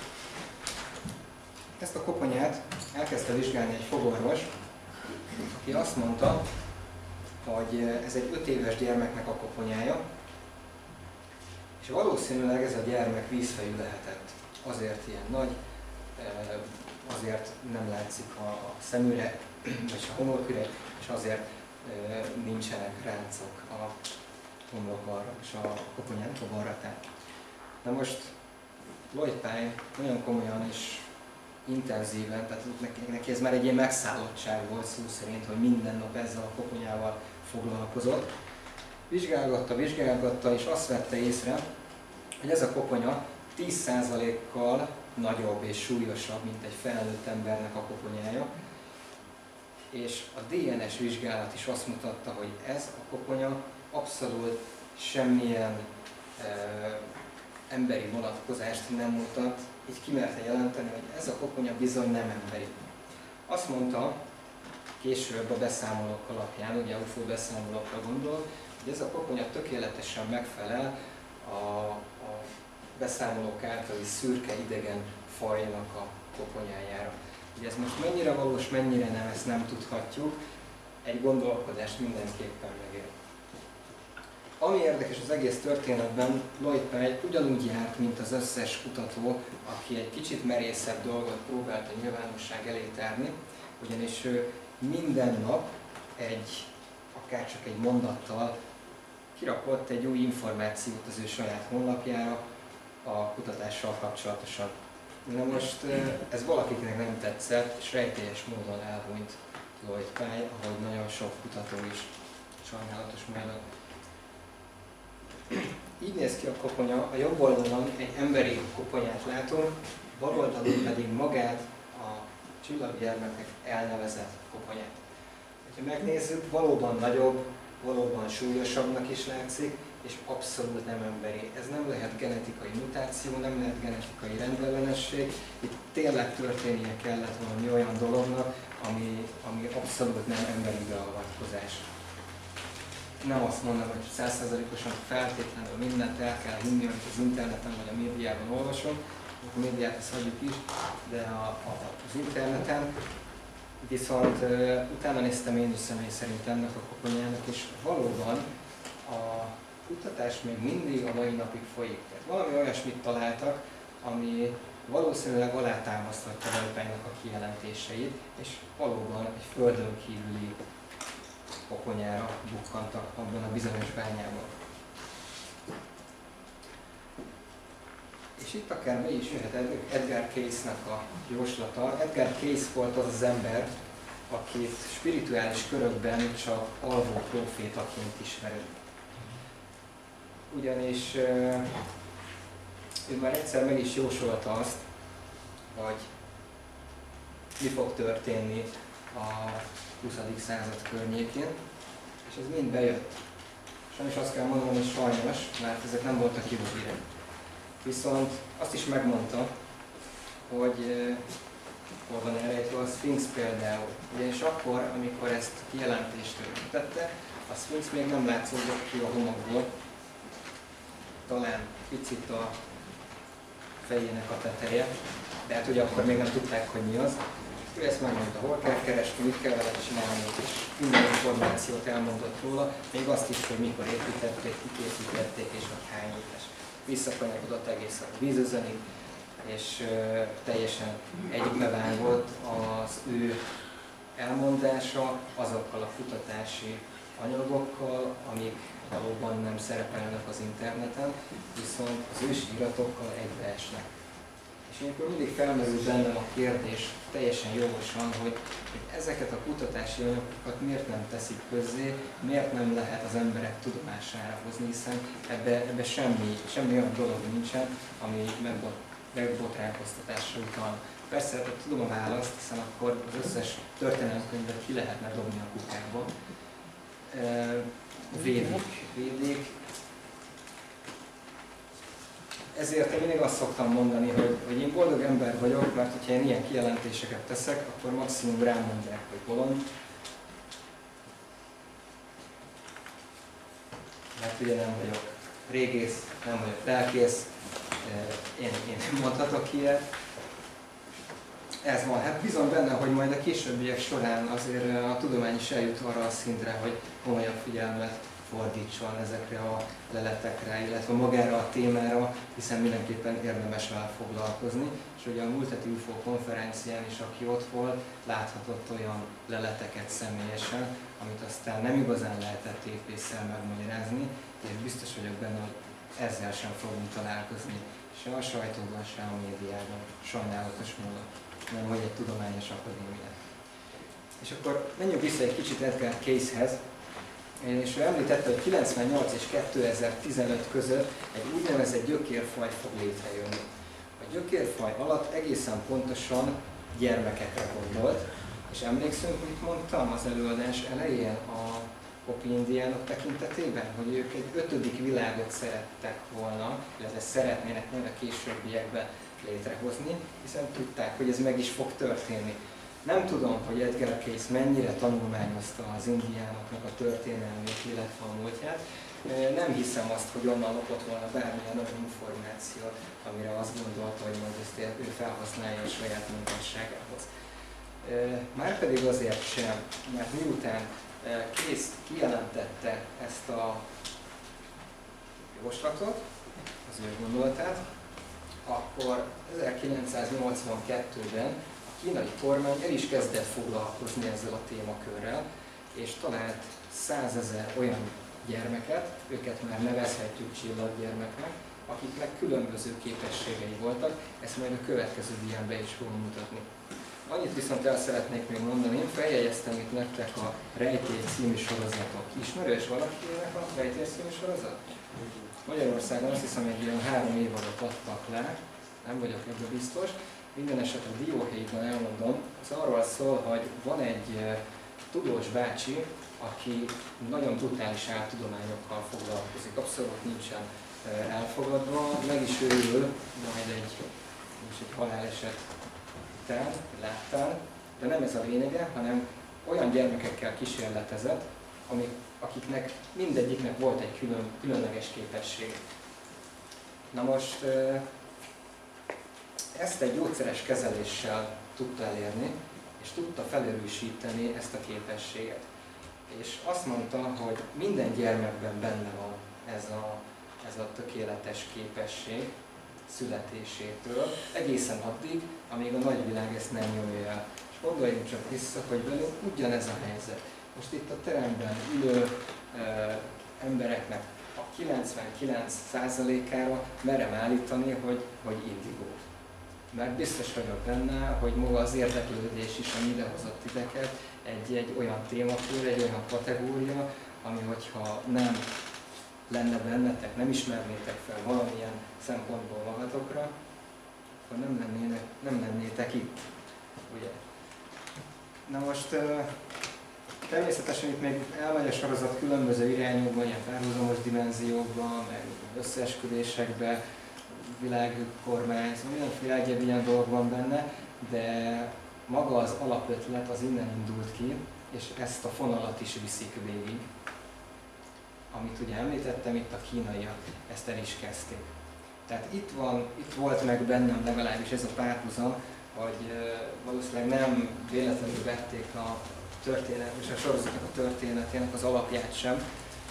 A: Ezt a koponyát elkezdte vizsgálni egy fogorvos, aki azt mondta, hogy ez egy öt éves gyermeknek a koponyája, és valószínűleg ez a gyermek vízfejű lehetett. Azért ilyen nagy, azért nem látszik a szemüre, vagy a homloküre, és azért nincsenek ráncok a homlokarra és a koponyán a varratán. Na most Lloyd Pye nagyon komolyan és intenzíven, tehát neki ez már egy ilyen megszállottság volt szó szerint, hogy minden nap ezzel a koponyával foglalkozott. Vizsgálgatta, vizsgálgatta, és azt vette észre, hogy ez a koponya tíz százalékkal nagyobb és súlyosabb, mint egy felnőtt embernek a koponyája. És a dé en es vizsgálat is azt mutatta, hogy ez a koponya abszolút semmilyen e, emberi vonatkozást nem mutat, így kimerte jelenteni, hogy ez a koponya bizony nem emberi. Azt mondta később a beszámolók alapján, ugye u f o beszámolókra gondol, hogy ez a koponya tökéletesen megfelel a, a beszámolók általi szürke idegen fajnak a koponyájára. Ugye ez most mennyire valós, mennyire nem, ezt nem tudhatjuk, egy gondolkodást mindenképpen megér. Ami érdekes az egész történetben, Lloyd Pye ugyanúgy járt, mint az összes kutató, aki egy kicsit merészebb dolgot próbált a nyilvánosság elé tárni, ugyanis ő minden nap egy, akár csak egy mondattal kirakott egy új információt az ő saját honlapjára a kutatással kapcsolatosan. Na most ez valakinek nem tetszett, és rejtélyes módon elhunyt Lloyd Pye, ahogy nagyon sok kutató is, sajnálatos módon. Így néz ki a koponya, a jobb oldalon egy emberi koponyát látunk, bal oldalon pedig magát a csillaggyermekek elnevezett koponyát. Ha megnézzük, valóban nagyobb, valóban súlyosabbnak is látszik, és abszolút nem emberi. Ez nem lehet genetikai mutáció, nem lehet genetikai rendellenes, ellenesség. Itt tényleg történnie kellett valami olyan dolognak, ami, ami abszolút nem emberi beavatkozás. Nem azt mondom, hogy száz százalékosan feltétlenül mindent el kell hinni, amit az interneten vagy a médiában olvasom, a médiát ezt hagyjuk is, de a, a, az interneten viszont uh, utána néztem én is személy szerint ennek a koponyának, és valóban a kutatás még mindig a mai napig folyik. Tehát valami olyasmit találtak, ami valószínűleg alátámasztotta Leupinnak a kijelentéseit, és valóban egy földön kívüli koponyára bukkantak abban a bizonyos bányában. És itt akár be is jöhet Edgar Cayce-nak a jóslata. Edgar Cayce volt az az ember, akit spirituális körökben csak alvó prófétaként ismerünk. Ugyanis ő már egyszer meg is jósolta azt, hogy mi fog történni a huszadik század környékén, és ez mind bejött. Sajnos azt kell mondanom, hogy sajnos, mert ezek nem voltak jó hírek. Viszont azt is megmondta, hogy hol van elrejtve a Sphinx például. Ugyanis akkor, amikor ezt a kijelentést tette, a Sphinx még nem látszódott ki a homokból, talán picit a fejének a teteje, de hát ugye akkor még nem tudták, hogy mi az. Ő ezt megmondta, hol kell keresni, mit kell vele csinálni, és minden információt elmondott róla, még azt is, hogy mikor építették, kik építették, és hogy hány éves. Visszakanyarodott egészen a vízözenig, és uh, teljesen egybevágott az ő elmondása azokkal a kutatási anyagokkal, amik valóban nem szerepelnek az interneten, viszont az ősi iratokkal egybeesnek. És ilyenkor mindig felmerül bennem a kérdés, teljesen jogosan, hogy, hogy ezeket a kutatási anyagokat miért nem teszik közzé, miért nem lehet az emberek tudomására hozni, hiszen ebbe, ebbe semmi, semmi olyan dolog nincsen, ami megbot, megbotránkoztatásra utal. Persze, hát tudom a választ, hiszen akkor az összes történelemkönyvet ki lehetne dobni a kukába. Védik, védik. Ezért én mindig azt szoktam mondani, hogy, hogy én boldog ember vagyok, mert hogyha én ilyen kijelentéseket teszek, akkor maximum rám mondják, hogy bolond. Mert ugye nem vagyok régész, nem vagyok lelkész, én, én mondhatok ilyet. Ez van, hát bizony benne, hogy majd a későbbiek során azért a tudomány is eljut arra a szintre, hogy komolyabb figyelmet fordítson ezekre a leletekre, illetve magára a témára, hiszen mindenképpen érdemes vele foglalkozni. És ugye a múlt heti u f o konferencián is, aki ott volt, láthatott olyan leleteket személyesen, amit aztán nem igazán lehetett épésszel megmagyarázni, és biztos vagyok benne, hogy ezzel sem fogunk találkozni, se a sajtóban, se a médiában, sajnálatos módon, nem hogy egy tudományos akadémia. És akkor menjünk vissza egy kicsit Edgar Cayce-hez, és ő említette, hogy kilencvennyolc és kétezer-tizenöt között egy úgynevezett gyökérfaj fog létrejönni. A gyökérfaj alatt egészen pontosan gyermekekre gondolt, és emlékszünk, mit mondtam az előadás elején a Hopi indiánok tekintetében, hogy ők egy ötödik világot szerettek volna, illetve szeretnének majd a későbbiekben létrehozni, hiszen tudták, hogy ez meg is fog történni. Nem tudom, hogy Edgar Cayce mennyire tanulmányozta az indiánoknak a történelmét, illetve a múltját. Nem hiszem azt, hogy onnan lopott volna bármilyen olyan információt, amire azt gondolta, hogy majd ezt ő felhasználja a saját munkásságához. Márpedig azért sem, mert miután Cayce kijelentette ezt a jóslatot, az ő gondolatát, akkor ezerkilencszáznyolcvankettőben a kínai kormány el is kezdett foglalkozni ezzel a témakörrel, és talált százezer olyan gyermeket, őket már nevezhetjük csillaggyermeknek, akiknek különböző képességei voltak, ezt majd a következő dián be is fogom mutatni. Annyit viszont el szeretnék még mondani, én feljegyeztem itt nektek a Rejtély című sorozatok. Ismerős valakinek a Rejtély című sorozat? Magyarországon azt hiszem egy ilyen három évadot adtak le, nem vagyok ebben biztos. Minden esetre dióhéjban elmondom, az arról szól, hogy van egy uh, tudós bácsi, aki nagyon brutális áltudományokkal foglalkozik, abszolút nincsen uh, elfogadva, meg is őrül majd egy, egy haláleset után, láttál, de nem ez a lényege, hanem olyan gyermekekkel kísérletezett, amik, akiknek mindegyiknek volt egy külön, különleges képesség. Na most ezt egy gyógyszeres kezeléssel tudta elérni, és tudta felerősíteni ezt a képességet. És azt mondta, hogy minden gyermekben benne van ez a, ez a tökéletes képesség születésétől, egészen addig, amíg a nagyvilág ezt nem nyomja el. És gondoljunk csak vissza, hogy velünk ugyanez a helyzet. Most itt a teremben ülő e, embereknek a kilencvenkilenc százalékára merem állítani, hogy, hogy indigó. Mert biztos vagyok benne, hogy maga az érdeklődés is, ami idehozott titeket, egy, egy olyan témakör, egy olyan kategória, ami hogyha nem lenne bennetek, nem ismernétek fel valamilyen szempontból magatokra, akkor nem, lennének, nem lennétek itt. Ugye? Na most természetesen itt még elmegy a sorozat különböző irányokban, ilyen párhuzamos dimenziókban, meg összeesküvésekben, világkormányzó, mindenféle egyéb ilyen dolog van benne, de maga az alapötlet az innen indult ki, és ezt a fonalat is viszik végig. Amit ugye említettem, itt a kínaiak ezt el is kezdték. Tehát itt, van, itt volt meg bennem legalábbis ez a párhuzam, hogy valószínűleg nem véletlenül vették a történet, és a sorozatnak a történetének az alapját sem.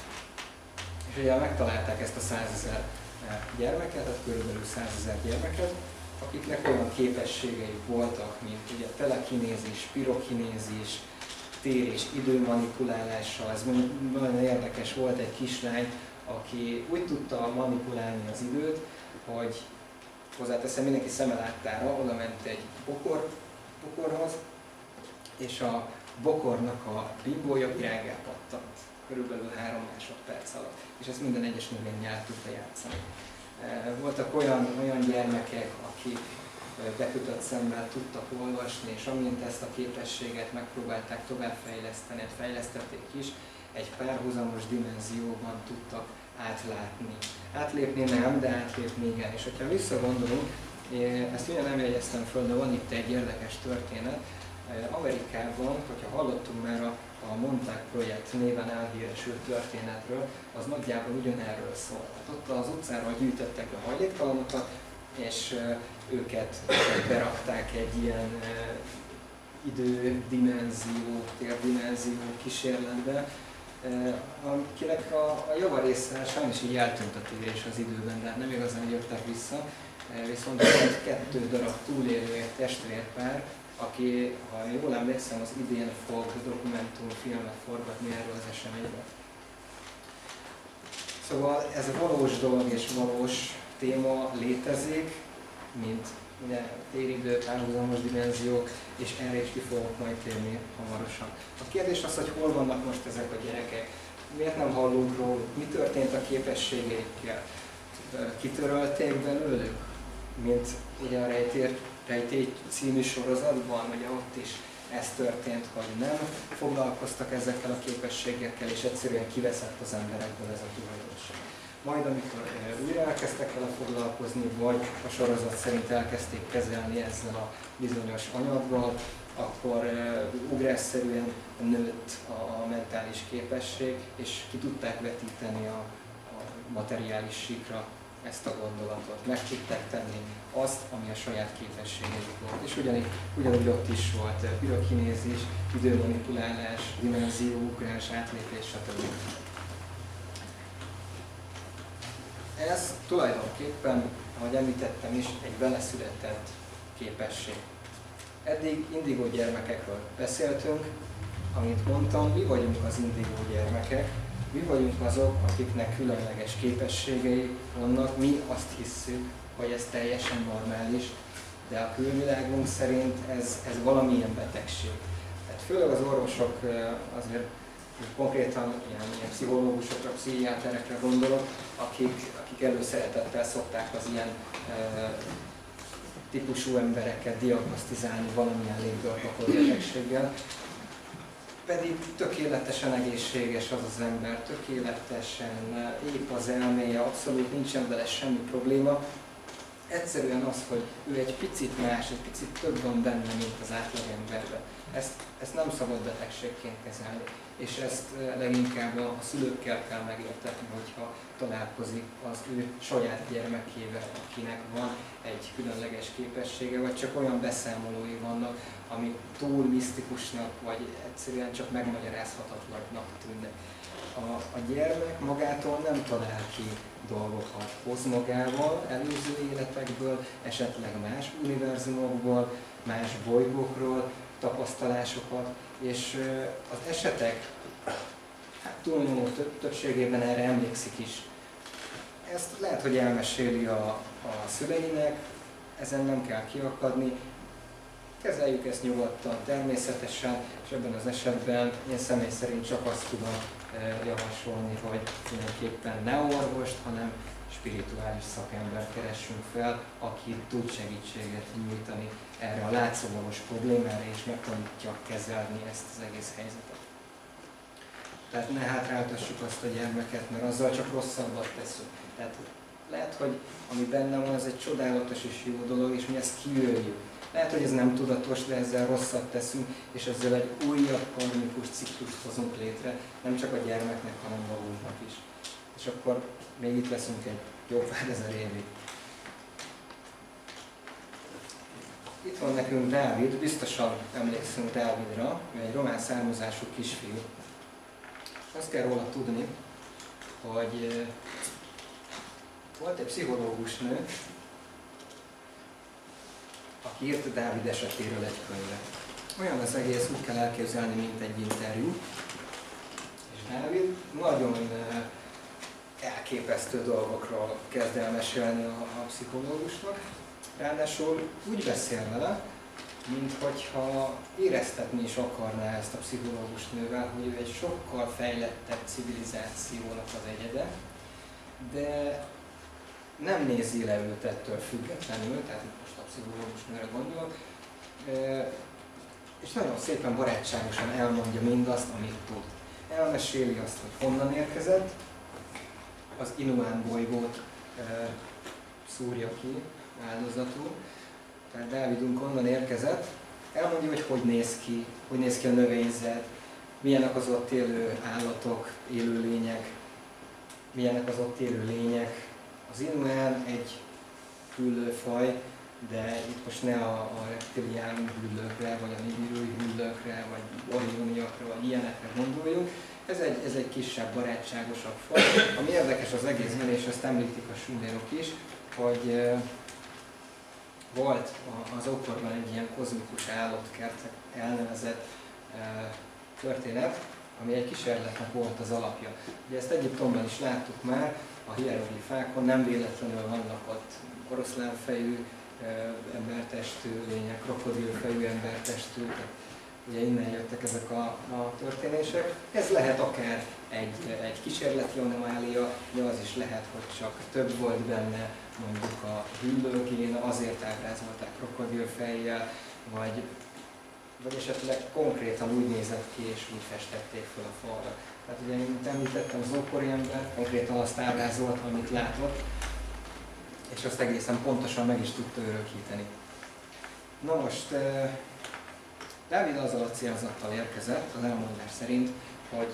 A: És ugye megtalálták ezt a százezer gyermeket, tehát körülbelül százezer gyermeket, akiknek olyan képességeik voltak, mint ugye telekinézis, pirokinézis, tér- és időmanipulálással. Ez nagyon érdekes, volt egy kislány, aki úgy tudta manipulálni az időt, hogy hozzáteszem, mindenki szeme láttára, oda ment egy bokor, bokorhoz, és a bokornak a bíbója virággá pattant, körülbelül három másodperc alatt, és ezt minden egyes növényel tudta játszani. Voltak olyan, olyan gyermekek, akik bekötött szemmel tudtak olvasni, és amint ezt a képességet megpróbálták továbbfejleszteni, fejlesztették is, egy párhuzamos dimenzióban tudtak átlátni. Átlépni nem, de átlépni igen. És hogyha visszagondolunk, ezt ugye nem jegyeztem föl, de van itt egy érdekes történet. Amerikában, hogyha hallottunk már a, a Montauk projekt néven elhíresült történetről, az nagyjából ugyanerről szól. Hát ott az utcáról gyűjtöttek be hajléktalanokat, és őket berakták egy ilyen idődimenzió, térdimenzió kísérletbe, akinek a, a javarésze sajnos így eltűnt a térés az időben, de nem igazán jöttek vissza, viszont volt kettő darab túlélő testvérpár, aki, ha jól emlékszem, az idén fog dokumentumfilmet forgatni erről az eseményről. Szóval ez a valós dolog és valós téma létezik, mint ugye, téridő, párhuzamos dimenziók, és erre is ki fogok majd térni hamarosan. A kérdés az, hogy hol vannak most ezek a gyerekek, miért nem hallunk róluk, mi történt a képességeikkel, kitörölték belőlük, mint ugye a Rejtér, Rejtély című sorozatban, ugye ott is ez történt, hogy nem foglalkoztak ezekkel a képességekkel, és egyszerűen kiveszett az emberekből ez a tulajdonság. Majd amikor újra elkezdtek vele foglalkozni, vagy a sorozat szerint elkezdték kezelni ezzel a bizonyos anyaggal, akkor ugrásszerűen nőtt a mentális képesség, és ki tudták vetíteni a, a materiális síkra ezt a gondolatot. Meg tudták tenni azt, ami a saját képességeik volt. És ugyanígy, ugyanúgy ott is volt pirokinézis, időmanipulálás, dimenzióugrás, átlépés, stb. Ez tulajdonképpen, ahogy említettem is, egy beleszületett képesség. Eddig indigó gyermekekről beszéltünk, amint mondtam, mi vagyunk az indigó gyermekek, mi vagyunk azok, akiknek különleges képességei vannak, mi azt hisszük, hogy ez teljesen normális, de a külvilágunk szerint ez, ez valamilyen betegség. Tehát főleg az orvosok azért konkrétan ilyen, ilyen pszichológusokra, pszichiáterekre gondolok, akik, akik előszeretettel szokták az ilyen e, típusú embereket diagnosztizálni valamilyen légzőalkotó betegséggel. Pedig tökéletesen egészséges az az ember, tökéletesen épp az elméje, abszolút nincsen vele semmi probléma, egyszerűen az, hogy ő egy picit más, egy picit több van benne, mint az átlagemberben. Ezt, ezt nem szabad betegségként kezelni, és ezt leginkább a szülőkkel kell megértetni, hogyha találkozik az ő saját gyermekével, akinek van egy különleges képessége, vagy csak olyan beszámolói vannak, amik túl misztikusnak, vagy egyszerűen csak megmagyarázhatatlannak tűnnek. A, a gyermek magától nem talál ki dolgokat, hoz magával előző életekből, esetleg más univerzumokból, más bolygókról tapasztalásokat, és az esetek hát, túlnyomó többségében erre emlékszik is. Ezt lehet, hogy elmeséli a, a szüleinek, ezen nem kell kiakadni, kezeljük ezt nyugodtan, természetesen, és ebben az esetben én személy szerint csak azt tudom javasolni, hogy mindenképpen ne orvost, hanem spirituális szakembert keressünk fel, aki tud segítséget nyújtani erre a látszólagos problémára, és meg tudja kezelni ezt az egész helyzetet. Tehát ne hátráltassuk azt a gyermeket, mert azzal csak rosszabbat teszünk. Tehát lehet, hogy ami benne van, az egy csodálatos és jó dolog, és mi ezt kiöljük. Lehet, hogy ez nem tudatos, de ezzel rosszat teszünk, és ezzel egy újabb karmikus ciklust hozunk létre, nem csak a gyermeknek, hanem magunknak is. És akkor még itt leszünk egy jó pár ezer évig. Itt van nekünk Dávid, biztosan emlékszünk Dávidra, ő egy román származású kisfiú. Azt kell róla tudni, hogy volt egy pszichológus nő, aki írt Dávid esetéről egy könyvet. Olyan az egész, úgy kell elképzelni, mint egy interjú. És Dávid nagyon elképesztő dolgokról kezd el mesélni a, a pszichológusnak. Ráadásul úgy beszél vele, minthogyha éreztetni is akarná ezt a pszichológus nővel, hogy ő egy sokkal fejlettebb civilizációnak az egyede, de nem nézi le őt ettől függetlenül, tehát itt most a pszichológus nőre gondolok, és nagyon szépen barátságosan elmondja mindazt, amit tud. Elmeséli azt, hogy honnan érkezett, az Inuán bolygót szúrja ki áldozatul, tehát Dávidunk onnan érkezett, elmondja, hogy hogy néz ki, hogy néz ki a növényzet, milyenek az ott élő állatok, élőlények, milyenek az ott élő lények. Az Inuán egy hüllőfaj, de itt most ne a, a reptilián hüllőkre, vagy a nigirui hüllőkre, vagy orioniakra, vagy ilyenekre gondoljunk. Ez egy, ez egy kisebb, barátságosabb faj. Ami érdekes az egészben, és ezt említik a sumérok is, hogy e, volt az ókorban egy ilyen kozmikus állatkertek elnevezett e, történet, ami egy kísérletnek volt az alapja. Ugye ezt Egyiptomban is láttuk már, a hieroglifákon nem véletlenül vannak ott oroszlánfejű e, embertestű lények, krokodilfejű embertestű, ugye innen jöttek ezek a, a történések. Ez lehet akár egy, egy kísérleti anomália, de az is lehet, hogy csak több volt benne, mondjuk a hüllőgén, azért ábrázolták krokodilfejjel, vagy, vagy esetleg konkrétan úgy nézett ki és úgy festették fel a falra. Tehát ugye, mint említettem, az ókori ember konkrétan azt ábrázolta, amit látott, és azt egészen pontosan meg is tudta örökíteni. Na most, Dávid azzal a célzattal érkezett, az elmondás szerint, hogy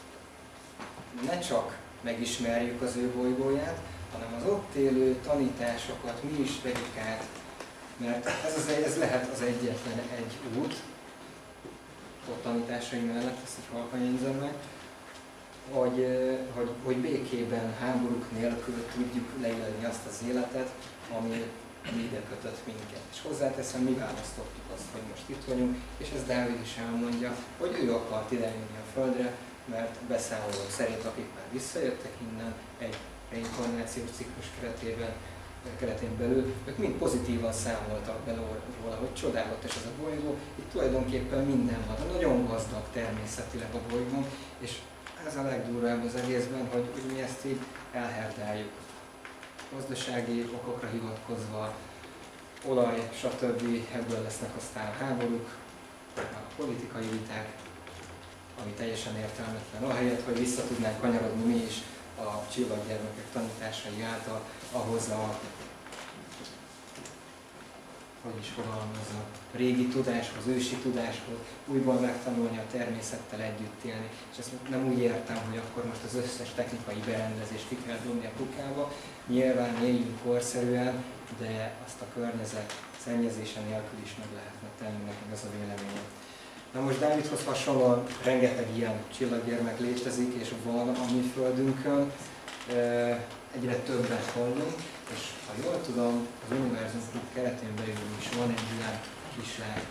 A: ne csak megismerjük az ő bolygóját, hanem az ott élő tanításokat mi is vegyük át, mert ez, az, ez lehet az egyetlen egy út, ott tanításai mellett, ezt is halkan jegyzem meg, hogy, hogy, hogy békében, háborúk nélkül tudjuk leélni azt az életet, ami ide kötött minket. És hozzáteszem, mi választottuk azt, hogy most itt vagyunk, és ez Dávid is elmondja, hogy ő akart idejönni a Földre, mert beszámolók szerint, akik már visszajöttek innen egy reinkarnációs ciklus keretében, keretén belül, ők mind pozitívan számoltak bele róla, hogy csodálatos ez a bolygó, itt tulajdonképpen minden van, nagyon gazdag természetileg a bolygón, és ez a legdurvább az egészben, hogy, hogy mi ezt így elherdáljuk. Gazdasági okokra hivatkozva, olaj, stb. Ebből lesznek aztán háborúk, a politikai viták, ami teljesen értelmetlen. Ahelyett, hogy vissza tudnánk kanyarodni mi is a csillaggyermekek tanításai által ahhoz a hogy is fogalmazza, régi tudáshoz, ősi tudáshoz, újból megtanulni a természettel együtt élni. És ezt nem úgy értem, hogy akkor most az összes technikai berendezést ki kell dobni a kukába. Nyilván éljünk korszerűen, de azt a környezet szennyezése nélkül is meg lehetne tenni, nekem ez a véleményem. Na most Dávidhoz hasonlóan rengeteg ilyen csillaggyermek létezik, és van a mi földünkön. Egyre többet hallunk, és ha jól tudom, az univerzum klub keretén belül is van egy ilyen kislág.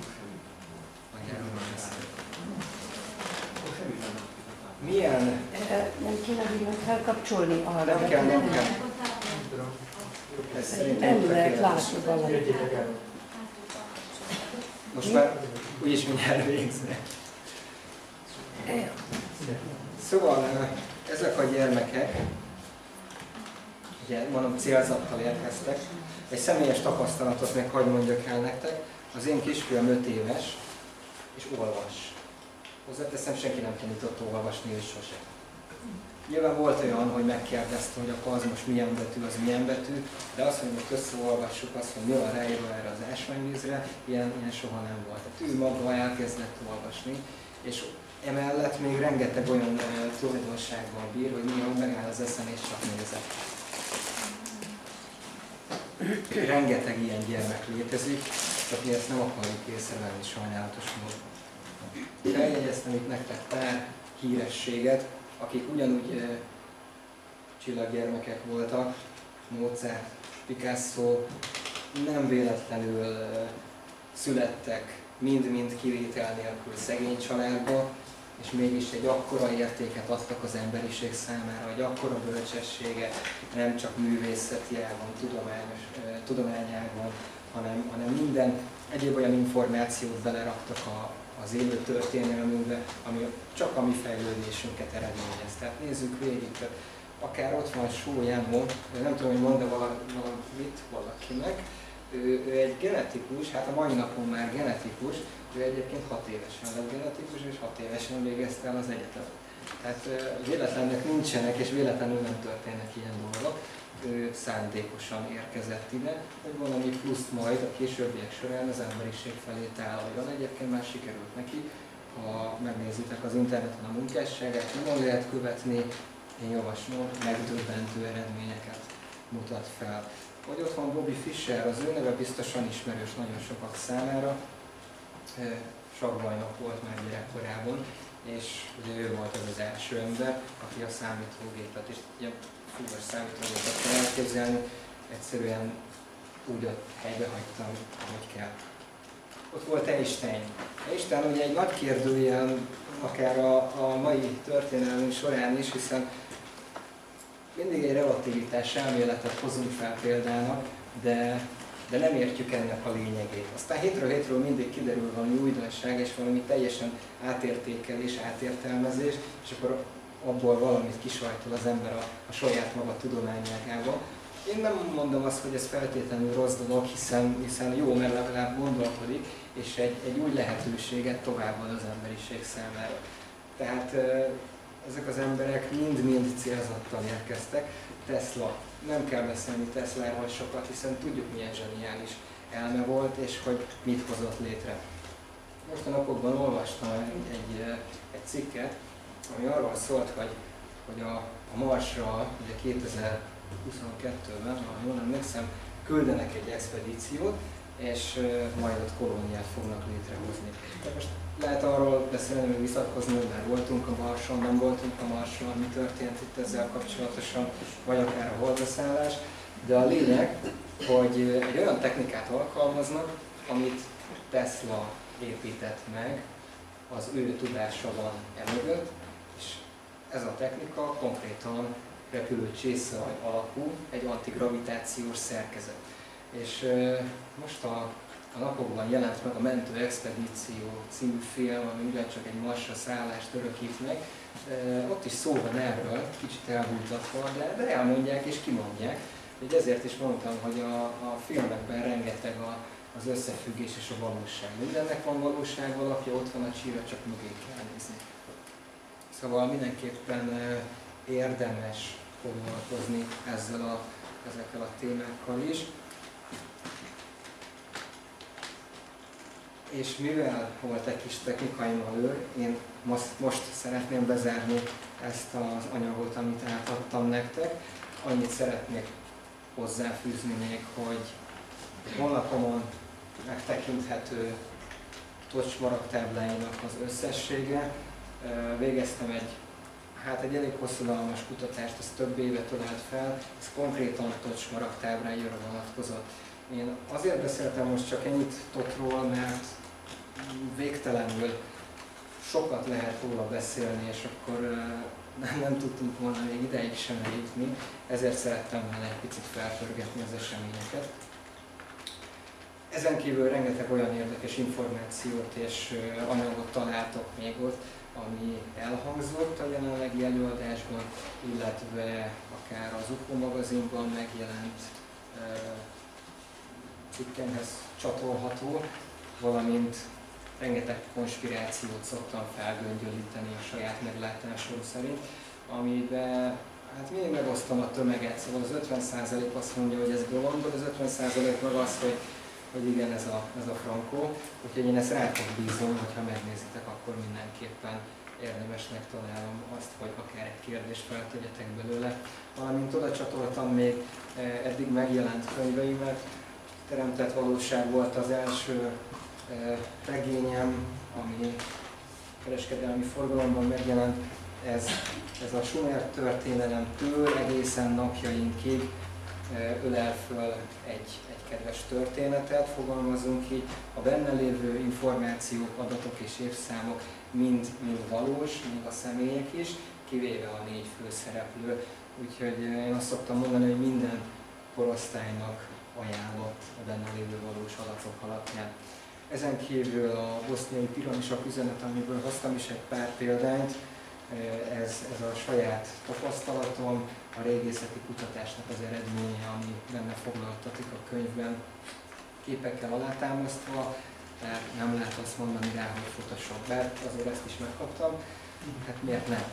A: Milyen?
B: Nem kéne villany felkapcsolni arra?
A: Nem kell, nem kell. Ez szerintem
B: nem lehet látni valamit.
A: Most már úgyis mindjárt végznek. Szóval ezek a gyermekek, ugye mondom célzattal érkeztek, egy személyes tapasztalatot még hadd mondjak el nektek. Az én kisfiam öt éves, és olvas. Hozzáteszem, senki nem tanított olvasni, és sose. Nyilván volt olyan, hogy megkérdezte, hogy akkor az most milyen betű, az milyen betű, de azt, hogy most összeolvassuk azt, hogy mi van ráírva erre az ásványvízre, ilyen, ilyen soha nem volt. Tehát ő maga elkezdett olvasni, és emellett még rengeteg olyan uh, tulajdonsággal bír, hogy néha megáll az eszem és csak nézek. Rengeteg ilyen gyermek létezik, csak mi ezt nem akarjuk észrevenni sajnálatos módon. Feljegyeztem itt nektek pár hírességet, akik ugyanúgy uh, csillaggyermekek voltak, Mozart, Picasso, nem véletlenül uh, születtek mind-mind kivétel nélkül szegény családba, és mégis egy akkora értéket adtak az emberiség számára, egy akkora bölcsességet, nem csak művészeti ágon, tudományos, uh, tudományágon, hanem, hanem minden egyéb olyan információt beleraktak a az élő történelmünkbe, ami csak a mi fejlődésünket eredményez. Tehát nézzük végig, akár ott van Sólyámon, nem tudom, hogy mond-e valamit valakinek, ő, ő egy genetikus, hát a mai napon már genetikus, ő egyébként hat évesen lett genetikus, és hat évesen végezte el az egyetemet. Tehát véletlennek nincsenek, és véletlenül nem történnek ilyen dolgok. Ő szándékosan érkezett ide, hogy valami pluszt majd a későbbiek során az emberiség felé tálaljon. Egyébként már sikerült neki, ha megnézitek az interneten a munkásságát, nyomon lehet követni, én javaslom, megdöbbentő eredményeket mutat fel. Hogy ott van Bobby Fischer, az ő neve biztosan ismerős nagyon sokak számára, sakkbajnok volt már gyerekkorában, és ugye ő volt az az első ember, aki a számítógépet, és ugye fúvas számítógépet kell elképzelni, egyszerűen úgy a helybe hagytam, ahogy kell. Ott volt Einstein. Einstein ugye egy nagy kérdőjel, akár a, a mai történelmünk során is, hiszen mindig egy relativitás elméletet hozunk fel példának, de, de nem értjük ennek a lényegét. Aztán hétről hétről mindig kiderül valami újdonság, és valami teljesen átértékelés, átértelmezés, és akkor abból valamit kisajtol az ember a, a saját maga tudományágába. Én nem mondom azt, hogy ez feltétlenül rossz dolog, hiszen, hiszen jó, mert legalább gondolkodik, és egy, egy új lehetőséget továbbad az emberiség számára. Tehát ezek az emberek mind-mind célzattal érkeztek. Tesla, nem kell beszélni Tesláról sokat, hiszen tudjuk, milyen zseniális elme volt, és hogy mit hozott létre. Most a napokban olvastam egy, egy, egy cikket, ami arról szólt, hogy, hogy a, a Marsra ugye kétezer-huszonkettőben, ha jól emlékszem, küldenek egy expedíciót, és majd ott kolóniát fognak létrehozni. De most lehet arról beszélni, hogy vitatkozni, hogy már voltunk a Marson, nem voltunk a Marson, mi történt itt ezzel kapcsolatosan, vagy akár a holdbeszállás. De a lényeg, hogy egy olyan technikát alkalmaznak, amit Tesla épített meg, az ő tudása van emögött, és ez a technika konkrétan repülő csésze alakú, egy antigravitációs szerkezet. És uh, most a, a napokban jelent meg a Mentő Expedíció című film, ami ugyancsak egy Marsra szállást örökít meg. Uh, ott is szó van erről, kicsit elbújtatva, de, de elmondják és kimondják. Úgy ezért is mondtam, hogy a, a filmekben rengeteg a, az összefüggés és a valóság. Mindennek van valóság alapja, ott van a csíra, csak mögé kell nézni. Szóval mindenképpen uh, érdemes foglalkozni ezzel a, ezekkel a témákkal is. És mivel volt egy kis technikai malőr, én most, most szeretném bezárni ezt az anyagot, amit átadtam nektek. Annyit szeretnék hozzáfűzni még, hogy honlapomon megtekinthető Touch maragtábláinak az összessége. Végeztem egy, hát egy elég hosszadalmas kutatást, ez több évet ölelt fel, ez konkrétan Touch maragtábláira vonatkozott. Én azért beszéltem most csak ennyit Touchról, mert végtelenül sokat lehet róla beszélni, és akkor nem, nem tudtunk volna még ideig sem eljutni, ezért szerettem volna egy picit felpörgetni az eseményeket. Ezen kívül rengeteg olyan érdekes információt és anyagot találtok még ott, ami elhangzott a jelenlegi előadásban, illetve akár az u f o magazinban megjelent cikkemhez csatolható, valamint rengeteg konspirációt szoktam felgöngyölíteni a saját meglátásom szerint, amiben hát mindig megosztom a tömeget, szóval az ötven százalék azt mondja, hogy ez bolondod, az ötven százalék meg azt, hogy, hogy igen, ez a, ez a frankó. Úgyhogy én ezt rátok bízom, hogyha megnézitek, akkor mindenképpen érdemesnek találom azt, hogy akár egy kérdést feltegyetek belőle. Valamint oda csatoltam még eddig megjelent könyveimet. Teremtett valóság volt az első regényem, ami kereskedelmi forgalomban megjelent. Ez, ez a Sumer történelemtől egészen napjainkig ölel föl egy, egy kedves történetet, fogalmazunk így. A benne lévő információk, adatok és évszámok mind, mind valós, mind a személyek is, kivéve a négy főszereplő. Úgyhogy én azt szoktam mondani, hogy minden korosztálynak ajánlott a benne lévő valós adatok alapján. Ezen kívül a boszniai piramisok üzenet, amiből hoztam is egy pár példányt, ez, ez a saját tapasztalatom, a régészeti kutatásnak az eredménye, ami benne foglaltatik a könyvben, képekkel alátámasztva, tehát nem lehet azt mondani rá, hogy Photoshop, bár azért ezt is megkaptam, hát miért nem?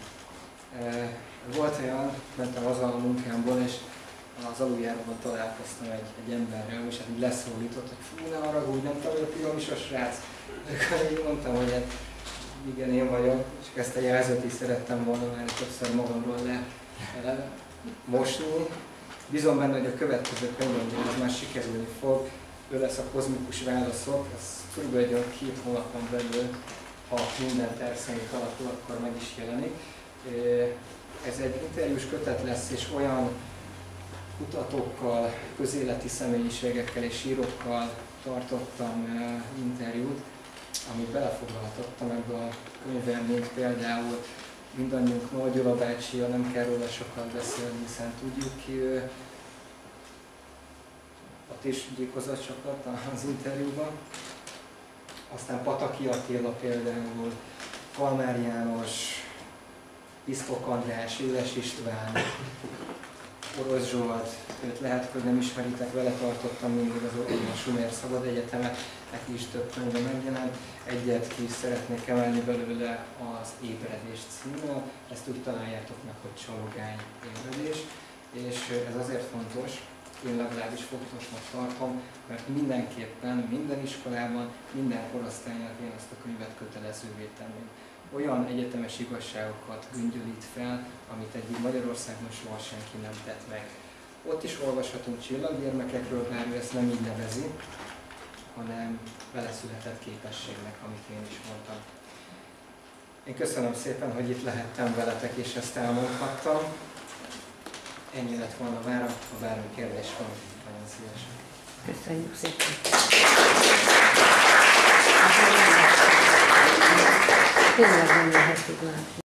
A: Volt olyan, mentem haza a munkámból, és az aluljáróban találkoztam egy, egy emberrel, és hát így leszólított, hogy fú, ne haragudj, nem tudom, hogy a piramis a srác. Akkor így mondtam, hogy hát igen, én vagyok, és ezt a jelzőt is szerettem volna már többször magamról le, le mosni. Bízom benne, hogy a következő könyvben ez már sikerülni fog. Ő lesz a kozmikus válaszok, ez körülbelül két hónapon belül, ha minden terv szerint alakul, akkor meg is jelenik. Ez egy interjús kötet lesz, és olyan kutatókkal, közéleti személyiségekkel és írókkal tartottam interjút, amit belefoglaltattam ebbe a könyvben, mint például mindannyiunk Nagy Gyula bácsia, nem kell róla sokat beszélni, hiszen tudjuk ki ő. Ott is gyilkozott sokat az interjúban. Aztán Pataki Attila például, Kalmár János, Pisztok András, Éles István, Orosz Zsolt, őt lehet, hogy nem ismeritek, vele tartottam mindig az a Sumer Szabad Egyetemet, neki is több könyve megjelent. Egyet ki is szeretnék emelni belőle, az Ébredés címmel, ezt úgy találjátok meg, hogy Csalogány ébredés. És ez azért fontos, én legalábbis fontosnak tartom, mert mindenképpen, minden iskolában, minden korosztálynak én ezt a könyvet kötelezővé tenném. Olyan egyetemes igazságokat göngyölít fel, amit eddig Magyarországon soha senki nem tett meg. Ott is olvashatunk csillaggyermekekről, bár ő ezt nem így nevezi, hanem beleszületett képességnek, amit én is mondtam. Én köszönöm szépen, hogy itt lehettem veletek, és ezt elmondhattam. Ennyi lett volna már, ha bármi kérdés van, nagyon szívesen.
B: Köszönjük szépen! Tényleg nem lehet tudni.